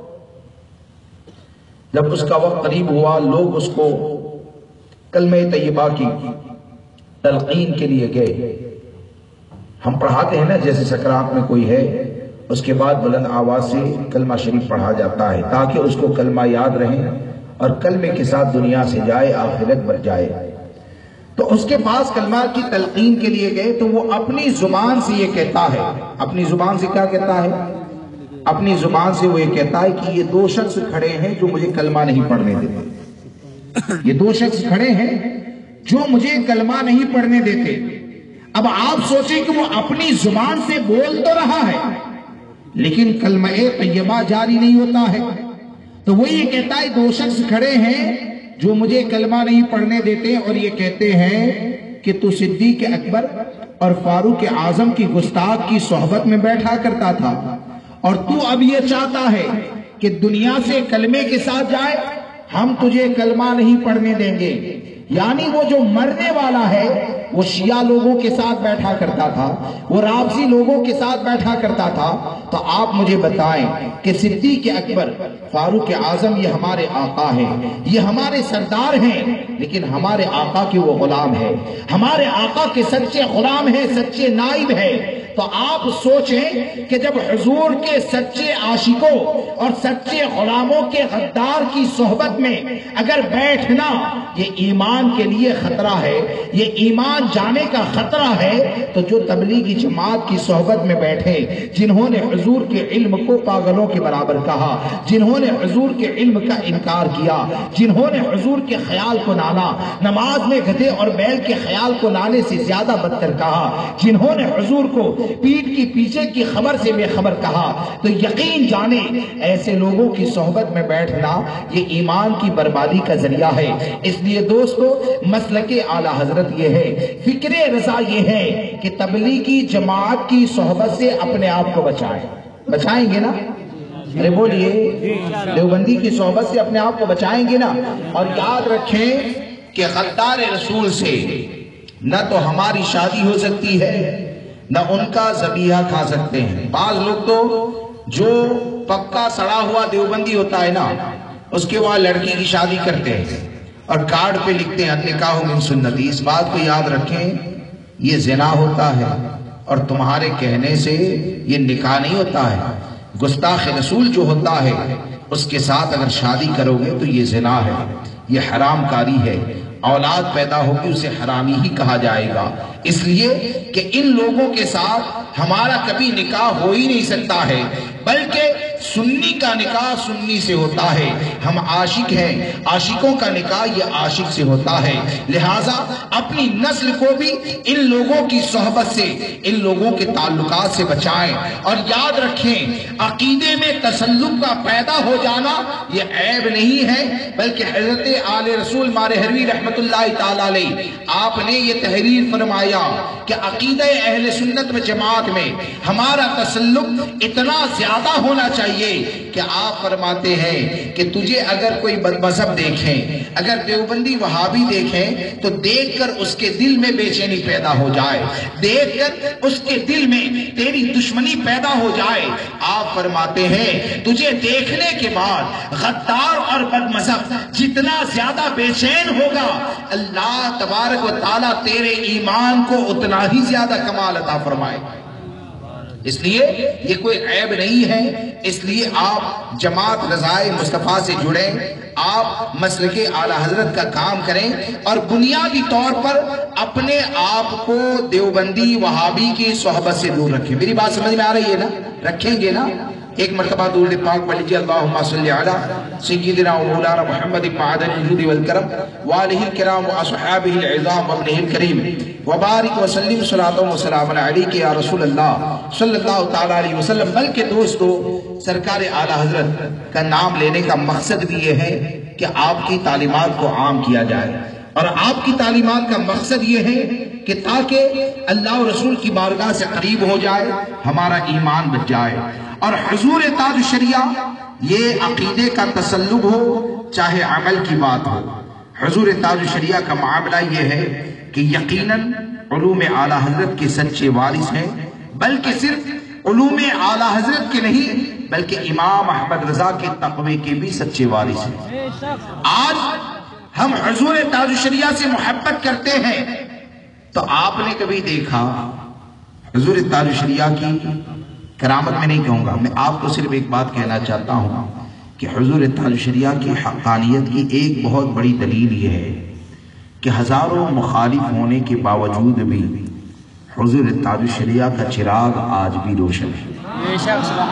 جب اس کا وقت قریب ہوا لوگ اس کو کلمہ طیبہ کی تلقین کے لیے گئے۔ ہم پڑھاتے ہیں نا جیسے سکرات میں کوئی ہے اس کے بعد بلند آواز سے کلمہ شریف پڑھا جاتا ہے تاکہ اس کو کلمہ یاد رہے اور کلمے کے ساتھ دنیا سے جائے، آخرت بچ جائے۔ تو اس کے پاس کلمہ کی تلقین کے لیے گئے تو وہ اپنی زبان سے یہ کہتا ہے، اپنی زبان سے کیا کہتا ہے؟ اپنی زبان سے وہ یہ کہتا ہے کہ یہ دو شخص کھڑے ہیں جو مجھے کلمہ نہیں پڑھنے دیتے، یہ دو شخص کھڑے ہیں جو مجھے کلمہ نہیں پڑھنے دیتے۔ اب آپ سوچیں کہ وہ اپنی زبان سے بول تو رہا ہے لیکن کلمہ طیبہ جاری نہیں ہوتا ہے، تو وہ یہ کہتا ہے دو شخص کھڑے ہیں جو مجھے کلمہ نہیں پڑھنے دیتے اور یہ کہتے ہیں کہ تو صدیق اکبر اور فاروق اعظم کی گستاخ کی صحبت میں بیٹھا کرتا تھا اور تو اب یہ چاہتا ہے کہ دنیا سے کلمے کے ساتھ جائے، ہم تجھے کلمہ نہیں پڑھنے دیں گے۔ یعنی وہ جو مرنے والا ہے وہ شیعہ لوگوں کے ساتھ بیٹھا کرتا تھا، وہ رافضی لوگوں کے ساتھ بیٹھا کرتا تھا۔ تو آپ مجھے بتائیں کہ صدیق اکبر فاروق اعظم یہ ہمارے آقا ہیں، یہ ہمارے سردار ہیں، لیکن ہمارے آقا کے وہ غلام ہیں، ہمارے آقا کے سچے غلام ہیں، سچے نائب ہیں۔ تو آپ سوچیں کہ جب حضور کے سچے عاشقوں اور سچے غلاموں کے غدار کی صحبت میں اگر بیٹھنا یہ ایمان کے لیے خطرہ ہے، یہ ایمان جانے کا خطرہ ہے، تو جو تبلیغی جماعت کی صحبت میں بیٹھے، جنہوں نے حضور کے علم کو پاگلوں کے برابر کہا، جنہوں نے حضور کے علم کا انکار کیا، جنہوں نے حضور کے خیال کو نانا، نماز میں گدھے اور بیل کے خیال کو نانے سے زیادہ بدتر کہا، جنہوں نے حضور کو پیٹ کی پیچھے کی خبر سے بے خبر کہا، تو یقین جانے ایسے لوگوں کی صحبت میں بیٹھنا یہ ایمان کی بربادی کا ذریعہ ہے۔ اس لیے دوستو مسلک اعلی حضرت یہ ہے، فکر رضا یہ ہے کہ تبلیغی جماعت کی صحبت سے اپنے آپ کو بچائیں۔ بچائیں گے نا؟ ارے بولیے، دیوبندی کی صحبت سے اپنے آپ کو بچائیں گے نا؟ اور یاد رکھیں کہ غدار رسول سے نہ تو ہماری شادی ہو سکتی ہے، نہ ان کا ذبیحہ کھا سکتے ہیں۔ بعض لوگ تو جو پکا سڑا ہوا دیوبندی ہوتا ہے نا، اس کے وہاں لڑکی کی شادی کرتے ہیں اور کارڈ پہ لکھتے ہیں النکاح من سنتی۔ اس بات کو یاد رکھیں، یہ زنا ہوتا ہے اور تمہارے کہنے سے یہ نکاح نہیں ہوتا ہے۔ گستاخ رسول جو ہوتا ہے اس کے ساتھ اگر شادی کرو گے تو یہ زنا ہے، یہ حرام کاری ہے، اولاد پیدا ہوگی اسے حرامی ہی کہا جائے گا۔ اس لیے کہ ان لوگوں کے ساتھ ہمارا کبھی نکاح ہو ہی نہیں سکتا ہے، بلکہ سنی کا نکاح سنی سے ہوتا ہے۔ ہم عاشق ہیں، عاشقوں کا نکاح یہ عاشق سے ہوتا ہے۔ لہٰذا اپنی نسل کو بھی ان لوگوں کی صحبت سے، ان لوگوں کے تعلقات سے بچائیں، اور یاد رکھیں عقیدے میں تسلط کا پیدا ہو جانا یہ عیب نہیں ہے، بلکہ حضرت آل رسول مارہروی رحمت اللہ تعالیٰ علیہ آپ نے یہ تحریر فرمایا کہ عقیدہ اہل سنت و جماعت میں ہمارا تسلط اتنا زیادہ ہونا چاہیے کہ آپ فرماتے ہیں کہ تجھے اگر کوئی بد مذہب دیکھیں، اگر دیوبندی وہابی دیکھیں تو دیکھ کر اس کے دل میں بے چینی پیدا ہو جائے، دیکھ کر اس کے دل میں تیری دشمنی پیدا ہو جائے۔ آپ فرماتے ہیں تجھے دیکھنے کے بعد غدار اور بد مذہب جتنا زیادہ بے چین ہوگا، اللہ تبارک و تعالیٰ تیرے ایمان کو اتنا ہی زیادہ کمال عطا فرمائے۔ اس لیے یہ کوئی عیب نہیں ہے، اس لیے آپ جماعت رضائے مصطفیٰ سے جڑیں، آپ مسلک اعلی حضرت کا کام کریں، اور بنیادی طور پر اپنے آپ کو دیوبندی وہابی کی صحبت سے دور رکھیں۔ میری بات سمجھ میں آ رہی ہے نا؟ رکھیں گے نا؟ ایک مرتبہ درود پاک پڑھ لیجیے، اللہم صلی علی سیدنا و مولانا محمد معدن الجود والکرم وآلہ الکرام واصحابہ العظام وابنہ الکریم وبارک وسلم صلاۃ و سلام علیک یا رسول اللہ صلی اللہ تعالیٰ علیہ وسلم۔ بلکہ دوستو سرکار اعلی حضرت کا نام لینے کا مقصد بھی یہ ہے کہ آپ کی تعلیمات کو عام کیا جائے، اور آپ کی تعلیمات کا مقصد یہ ہے کہ تاکہ اللہ و رسول کی بارگاہ سے قریب ہو جائے، ہمارا ایمان بچ جائے، اور حضور تاج الشریعہ یہ عقیدے کا تسلب ہو چاہے عمل کی بات ہو۔ حضور تاج الشریعہ کا معاملہ یہ ہے کہ یقیناً علوم اعلی حضرت کے سچے وارث ہیں، بلکہ صرف علوم اعلی حضرت کے نہیں بلکہ امام احمد رضا کے تقوی کے بھی سچے وارث ہیں۔ آج ہم حضور تاج الشریعہ سے محبت کرتے ہیں، تو آپ نے کبھی دیکھا حضور تاج الشریعہ کی کرامت میں نہیں کہوں گا، میں آپ کو صرف ایک بات کہنا چاہتا ہوں کہ حضور تاج الشریعہ کی حقانیت کی ایک بہت بڑی دلیل یہ ہے کہ ہزاروں مخالف ہونے کے باوجود بھی حضور تاج الشریعہ کا چراغ آج بھی روشن ہے۔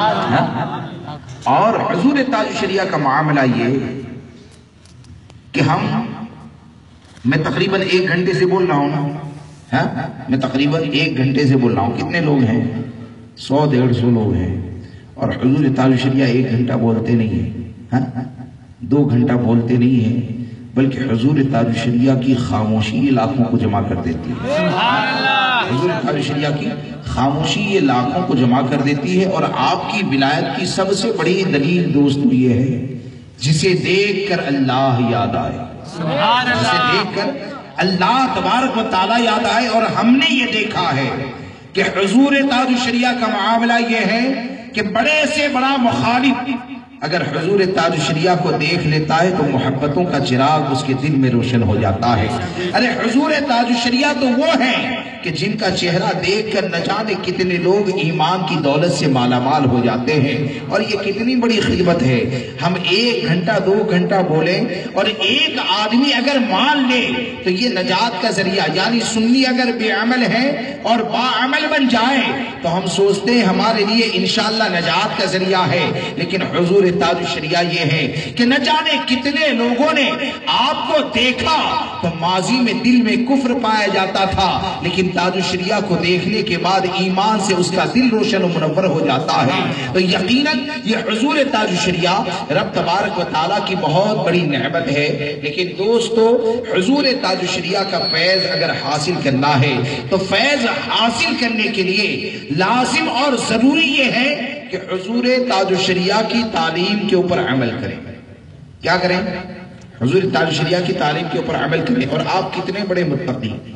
اور حضور تاج الشریعہ کا معاملہ یہ کہ ہم میں تقریباً ایک گھنٹے سے بول رہا ہوں، میں تقریباً ایک گھنٹے سے بول رہا ہوں، کتنے لوگ ہیں؟ سو ڈیڑھ سو لوگ ہیں، اور حضور تاج الشریعہ ایک گھنٹہ بولتے نہیں ہیں، دو گھنٹہ بولتے نہیں ہیں، بلکہ حضور تاج الشریعہ کی خاموشی یہ لاکھوں کو جمع کر دیتی ہے۔ حضور تاج الشریعہ کی خاموشی یہ لاکھوں کو جمع کر دیتی ہے، اور آپ کی ولایت کی سب سے بڑی دلیل دوستو یہ ہے جسے دیکھ کر اللہ یاد آئے، جسے دیکھ کر اللہ تبارک و تعالیٰ یاد آئے۔ اور ہم نے یہ دیکھا ہے کہ حضور تاج الشریعہ کا معاملہ یہ ہے کہ بڑے سے بڑا مخالف اگر حضور تاج الشریعہ کو دیکھ لیتا ہے تو محبتوں کا چراغ اس کے دل میں روشن ہو جاتا ہے۔ ارے حضور تاج الشریعہ تو وہ ہیں کہ جن کا چہرہ دیکھ کر نہ جانے کتنے لوگ ایمان کی دولت سے مالا مال ہو جاتے ہیں۔ اور یہ کتنی بڑی خدمت ہے، ہم ایک گھنٹہ دو گھنٹہ بولیں اور ایک آدمی اگر مان لے تو یہ نجات کا ذریعہ، یعنی سنی اگر بے عمل ہے اور با عمل بن جائے تو ہم سوچتے ہیں ہمارے لیے انشاءاللہ نجات کا ذریعہ ہے، لیکن حضور تاج الشریعہ یہ ہے کہ نہ جانے کتنے لوگوں نے آپ کو دیکھا تو ماضی میں دل میں کفر پایا جاتا تھا، لیکن تاج الشریعہ کو دیکھنے کے بعد ایمان سے اس کا دل روشن و منور ہو جاتا ہے۔ تو یقیناً یہ حضور تاج الشریعہ رب تبارک و تعالیٰ کی بہت بڑی نعمت ہے۔ لیکن دوستو، حضور تاج الشریعہ کا فیض اگر حاصل کرنا ہے تو فیض حاصل کرنے کے لیے لازم اور ضروری یہ ہے کہ حضور تاج الشریعہ کی تعلیم کے اوپر عمل کریں۔ کیا کریں؟ حضور تاج الشریعہ کی تعلیم کے اوپر عمل کریں۔ اور آپ کتنے بڑے متقی ہیں،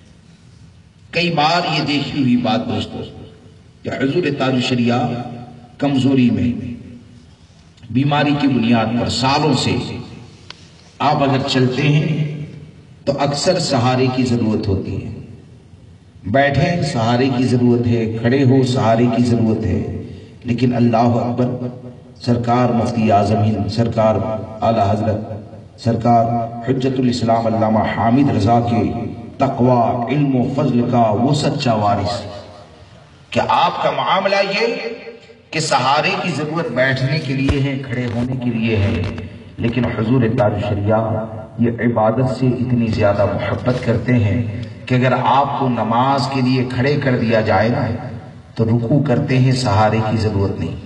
کئی بار یہ دیکھی ہوئی بات دوستو کہ حضور تاج الشریعہ کمزوری میں، بیماری کی بنیاد پر سالوں سے آپ اگر چلتے ہیں تو اکثر سہارے کی ضرورت ہوتی ہے، بیٹھیں سہارے کی ضرورت ہے، کھڑے ہو سہارے کی ضرورت ہے، لیکن اللہ اکبر، سرکار مفتی اعظم ہند، سرکار اعلیٰ حضرت سرکار حجت الاسلام علامہ حامد رضا کے تقوی، علم و فضل کا وہ سچا وارث کہ آپ کا معاملہ یہ کہ سہارے کی ضرورت بیٹھنے کے لیے ہے، کھڑے ہونے کے لیے ہے، لیکن حضور تاج الشریعہ یہ عبادت سے اتنی زیادہ محبت کرتے ہیں کہ اگر آپ کو نماز کے لیے کھڑے کر دیا جائے نا تو رکوع کرتے ہیں، سہارے کی ضرورت نہیں،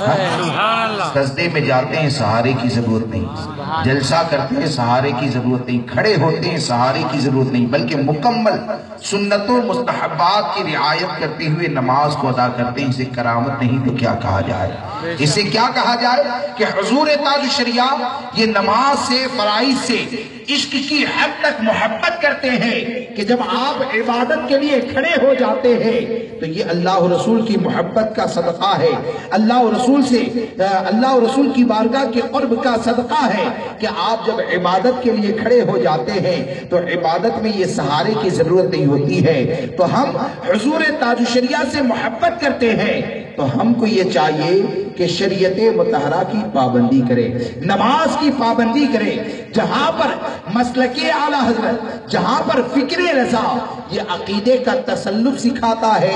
سجدے میں جاتے ہیں سہارے کی ضرورت نہیں، جلسہ کرتے ہیں سہارے کی ضرورت نہیں، کھڑے ہوتے ہیں سہارے کی ضرورت نہیں، بلکہ مکمل سنتوں مستحبات کی رعایت کرتے ہوئے نماز کو ادا کرتے ہیں۔ اسے کرامت نہیں تو کیا کہا جائے؟ اسے کیا کہا جائے کہ حضور تاج الشریعہ یہ نماز سے، فرائض سے عشق کی حد تک محبت کرتے ہیں کہ جب آپ عبادت کے لیے کھڑے ہو جاتے ہیں تو یہ اللہ و رسول کی محبت کا صدقہ ہے، اللہ و رسول سے اللہ و رسول کی بارگاہ کے قرب کا صدقہ ہے کہ آپ جب عبادت کے لیے کھڑے ہو جاتے ہیں تو عبادت میں یہ سہارے کی ضرورت نہیں ہوتی ہے۔ تو ہم حضور تاج الشریعہ سے محبت کرتے ہیں تو ہم کو یہ چاہیے کہ شریعت مطہرہ کی پابندی کرے، نماز کی پابندی کرے، جہاں پر مسلک اعلیٰ حضرت، جہاں پر فکر رضا یہ عقیدے کا تسلط سکھاتا ہے،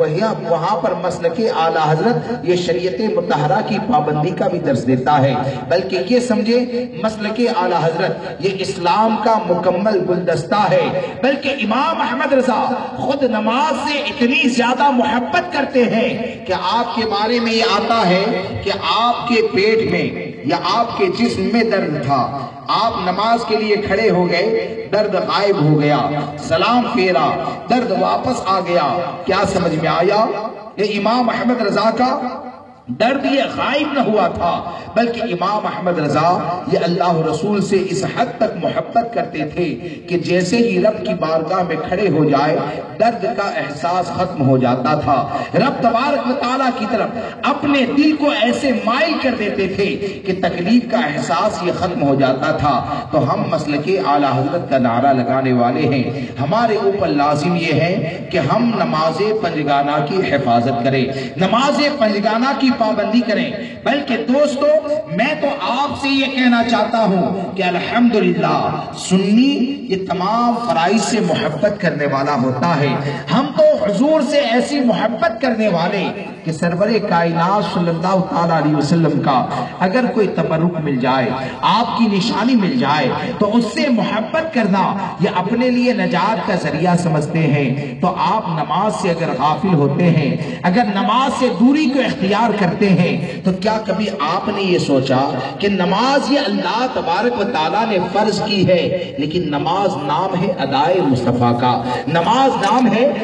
وہاں پر مسلک اعلیٰ حضرت یہ شریعت مطہرہ کی پابندی کا بھی درس دیتا ہے۔ بلکہ یہ سمجھے مسلک اعلیٰ حضرت یہ اسلام کا مکمل گلدستہ ہے، بلکہ امام احمد رضا خود نماز سے اتنی زیادہ محبت کرتے ہیں کہ آپ کے بارے میں یہ آتا ہے کہ آپ کے پیٹ میں یا آپ کے جسم میں درد تھا، آپ نماز کے لیے کھڑے ہو گئے، درد غائب ہو گیا، سلام پھیرا، درد واپس آ گیا۔ کیا سمجھ میں آیا؟ یہ امام احمد رضا کا درد یہ غائب نہ ہوا تھا، بلکہ امام احمد رضا یہ اللہ رسول سے اس حد تک محبت کرتے تھے کہ جیسے ہی رب کی بارگاہ میں کھڑے ہو جائے درد کا احساس ختم ہو جاتا تھا، رب تبارک و تعالیٰ کی طرف اپنے دل کو ایسے مائل کر دیتے تھے کہ تکلیف کا احساس یہ ختم ہو جاتا تھا۔ تو ہم مسلک اعلیٰ حضرت کا نعرہ لگانے والے ہیں، ہمارے اوپر لازم یہ ہے کہ ہم نماز پنجگانہ کی حفاظت کریں، نماز پنجگانہ کی پابندی کریں۔ بلکہ دوستو میں تو آپ سے یہ کہنا چاہتا ہوں کہ الحمدللہ سنی یہ تمام فرائض سے محبت کرنے والا ہوتا ہے۔ ہم تو حضور سے ایسی محبت کرنے والے کہ سرور کائنات صلی اللہ تعالیٰ علیہ وسلم کا اگر کوئی تبرک مل جائے، آپ کی نشانی مل جائے تو اس سے محبت کرنا یہ اپنے لیے نجات کا ذریعہ سمجھتے ہیں۔ تو آپ نماز سے اگر غافل ہوتے ہیں، اگر نماز سے دوری کو اختیار کرتے ہیں تو کیا کبھی آپ نے یہ سوچا کہ نماز یہ اللہ تبارک و تعالیٰ نے فرض کی ہے، لیکن نماز نام ہے ادائے مصطفیٰ کا، نماز نام ہے یہ مصطفیٰ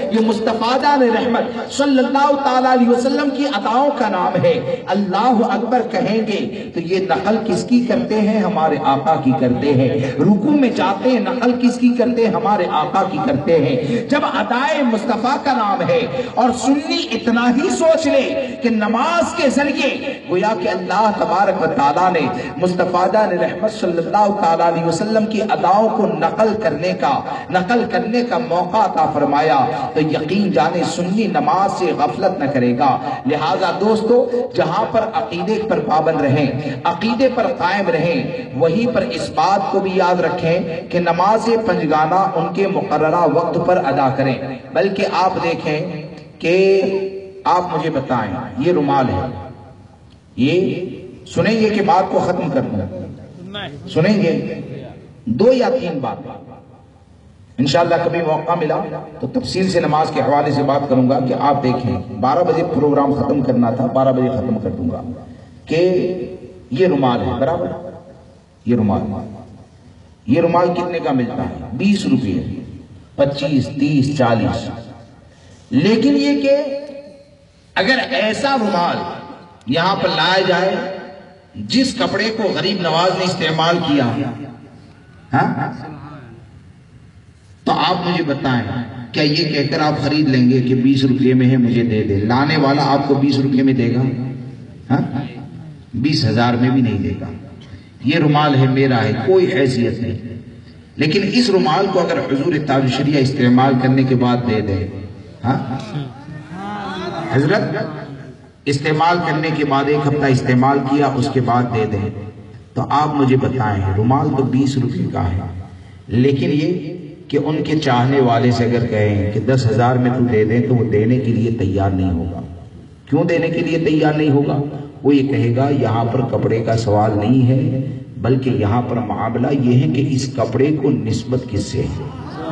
मुस्तफा जान रहमत सल्लल्लाहु ताला अलैहि वसल्लम की अदाओं का नाम है। अल्लाह अकबर कहेंगे तो ये नकल किसकी करते हैं? हमारे आका की करते हैं। रुकू में जाते हैं, नकल किसकी करते हैं? हमारे आका की करते हैं। जब अदाए मुस्तफा का नाम है और सुन्नी इतना ही सोच ले कि नमाज के जरिए गोया कि अल्लाह तबारक व तआला ने मुस्तफा जान रहमत सल्लल्लाहु ताला अलैहि वसल्लम की अदाओं को नकल करने का नकल करने का मौका अता फरमाया, तो यकीन जाने सुन्नी नमाज से गफलत न करेगा। लिहाजा दोस्तों, जहां पर अकीदे पर पाबंद रहें, अकीदे पर कायम रहें, वहीं पर इस बात को भी याद रखें कि नमाज पंजगाना उनके मुकर्ररा वक्त पर अदा करें। बल्कि आप देखें कि आप मुझे बताएं, ये रुमाल है, ये सुनेंगे कि बात को खत्म कर दूं? सुनेंगे? दो या तीन बात इंशाअल्लाह कभी मौका मिला तो तफसील से नमाज के हवाले से बात करूंगा कि आप देखें। बारह बजे प्रोग्राम खत्म करना था, बारह बजे खत्म कर दूंगा। कि ये रुमाल है, बराबर? ये रुमाल ये रुमाल कितने का मिलता है? बीस रुपये, पच्चीस, तीस, चालीस। लेकिन ये कि अगर ऐसा रुमाल यहां पर लाया जाए जिस कपड़े को गरीब नवाज ने इस्तेमाल किया, हाँ? तो आप मुझे बताएं, क्या ये कहकर आप खरीद लेंगे कि बीस रुपये में है, मुझे दे दे? लाने वाला आपको बीस रुपये में देगा? हाँ? बीस हजार में भी नहीं देगा। ये रुमाल है, मेरा है, कोई हैसियत नहीं। लेकिन इस रुमाल को अगर हुजूर ताज शरिया इस्तेमाल करने के बाद दे दे, हाँ? हजरत इस्तेमाल करने के बाद एक हफ्ता इस्तेमाल किया, उसके बाद दे दे, तो आप मुझे बताएं, रुमाल तो बीस रुपये का है, लेकिन ये कि उनके चाहने वाले से अगर कहें कि दस हजार में तू दे दे, तो वो देने के लिए तैयार नहीं होगा। क्यों देने के लिए तैयार नहीं होगा? वो ये कहेगा यहाँ पर कपड़े का सवाल नहीं है, बल्कि यहाँ पर मामला ये है कि इस कपड़े को निस्बत किससे है।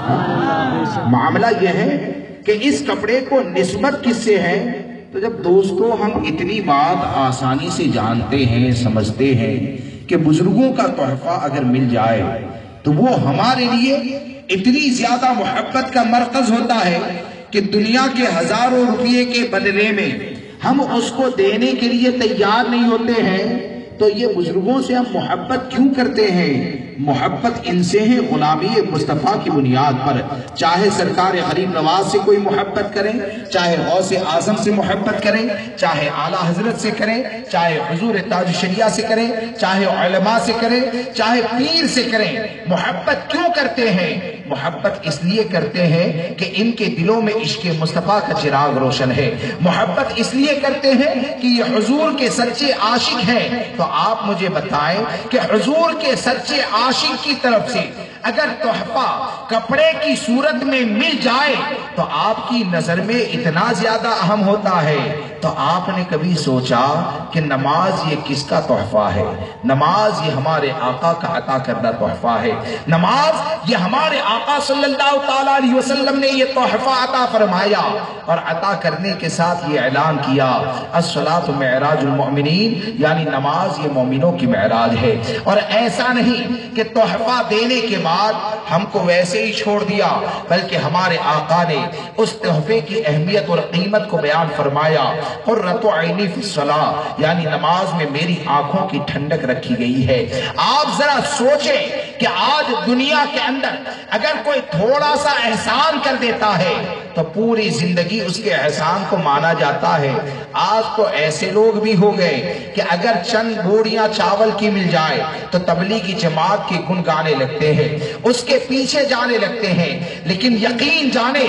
हाँ? मामला ये है कि इस कपड़े को निस्बत किससे है। तो जब दोस्तों हम इतनी बात आसानी से जानते हैं, समझते हैं कि बुजुर्गों का तोहफा अगर मिल जाए तो वो हमारे लिए इतनी ज्यादा मोहब्बत का मरकज होता है कि दुनिया के हजारों रुपये के बदले में हम उसको देने के लिए तैयार नहीं होते हैं। तो ये बुजुर्गों से हम मोहब्बत क्यों करते हैं? मोहब्बत इनसे है गुलामी मुस्तफ़ा की बुनियाद पर। चाहे सरकार गरीब नवाज से कोई मोहब्बत करें, चाहे गौसे आजम से मोहब्बत करें, चाहे आला हजरत से करें, चाहे हुजूर ताज शरिया से करें, चाहे उलमा से करें, चाहे पीर से करें, मोहब्बत क्यों करते हैं? मोहब्बत इसलिए करते हैं कि इनके दिलों में इश्क मुस्तफ़ा का चिराग रोशन है। मोहब्बत इसलिए करते हैं कि ये हुजूर के सच्चे आशिक हैं। तो आप मुझे बताएं कि हुजूर के सच्चे आशिक की तरफ से अगर तोहफा कपड़े की सूरत में मिल जाए तो आपकी नजर में इतना ज्यादा अहम होता है। तो आपने कभी सोचा कि नमाज ये किसका तोहफा है? नमाज ये हमारे आका का अता करदा तोहफा है। नमाज ये हमारे आका सल्लल्लाहु ताला अलैहि वसल्लम ने ये तोहफा अता फरमाया और अता करने के साथ ये ऐलान किया, अस्सलातु मिअराजुल मुमिनीन, यानी नमाज ये मोमिनों की मेराज है। और ऐसा नहीं कि तोहफा देने के बाद हमको वैसे ही छोड़ दिया, बल्कि हमारे आका ने उस तोहफे की अहमियत और कीमत को बयान फरमाया। कुर्रतु ऐनी फिस्सलाह, यानी नमाज में मेरी आंखों की ठंडक रखी गई है। आप जरा सोचें कि आज दुनिया के अंदर अगर कोई थोड़ा सा एहसान कर देता है तो पूरी जिंदगी उसके एहसान को माना जाता है। आज तो ऐसे लोग भी हो गए कि अगर चंद बोरियां चावल की मिल जाए तो तबलीगी जमात के गुण गाने लगते हैं, उसके पीछे जाने लगते हैं। लेकिन यकीन जाने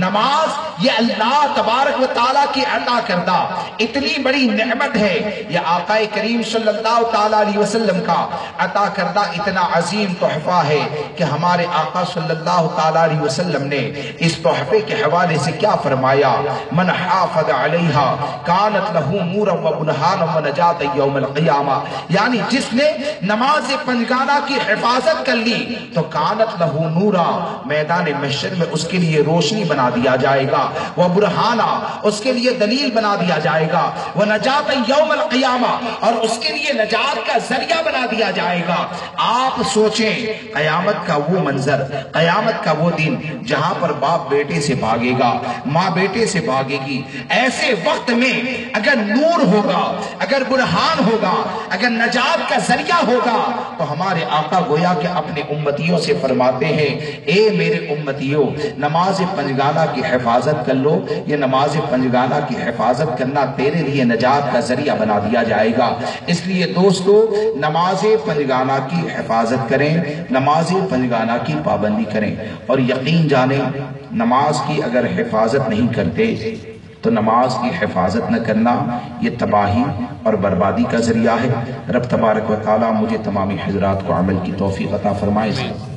नमाज ये अल्लाह तबारक व तआला की अता करदा इतनी बड़ी नेमत है। ये आका करीम सल्लल्लाहु ताला अलैहि वसल्लम का अता करदा इतना अजीम तोहफा है कि हमारे आका सल्लल्लाहु ताला अलैहि वसल्लम ने इस तोहफे के हवाले से क्या फरमाया, मन हाफज़ अलैहा कानत लहू नूरन व बुरहानन व नजात यौमल क़ियामा, यानी जिसने नमाज पंजगाना की हिफाजत कर ली तो कानत लहू नूरा, मैदान महशर में उसके लिए रोशनी बना दिया जाएगा। وہ برہانا اس کے لیے دلیل بنا دیا جائے گا، وہ نجات یوم القیامہ اور اس کے لیے نجات کا ذریعہ بنا دیا جائے گا۔ آپ سوچیں قیامت کا وہ منظر، قیامت کا وہ دن جہاں پر باپ بیٹے سے بھاگے گا، ماں بیٹے سے بھاگے گی۔ ایسے وقت میں اگر نور ہوگا، اگر برہان ہوگا، اگر نجات کا ذریعہ ہوگا تو ہمارے آقا گویا کہ اپنے امتیوں سے فرماتے ہیں اے میرے امتیوں، نماز پنجگانہ کی حفاظت کر لو، یہ نماز پنجگانہ کی حفاظت کرنا تیرے لیے نجات کا ذریعہ بنا دیا جائے گا۔ اس لیے دوستو نماز پنجگانہ کی حفاظت کریں، نماز پنجگانہ کی پابندی کریں، اور یقین جانیں نماز کی اگر حفاظت نہیں کرتے تو نماز کی حفاظت نہ کرنا یہ تباہی اور بربادی کا ذریعہ ہے۔ رب تبارک و تعالی مجھے تمامی حضرات کو عمل کی توفیق عطا فرمائے۔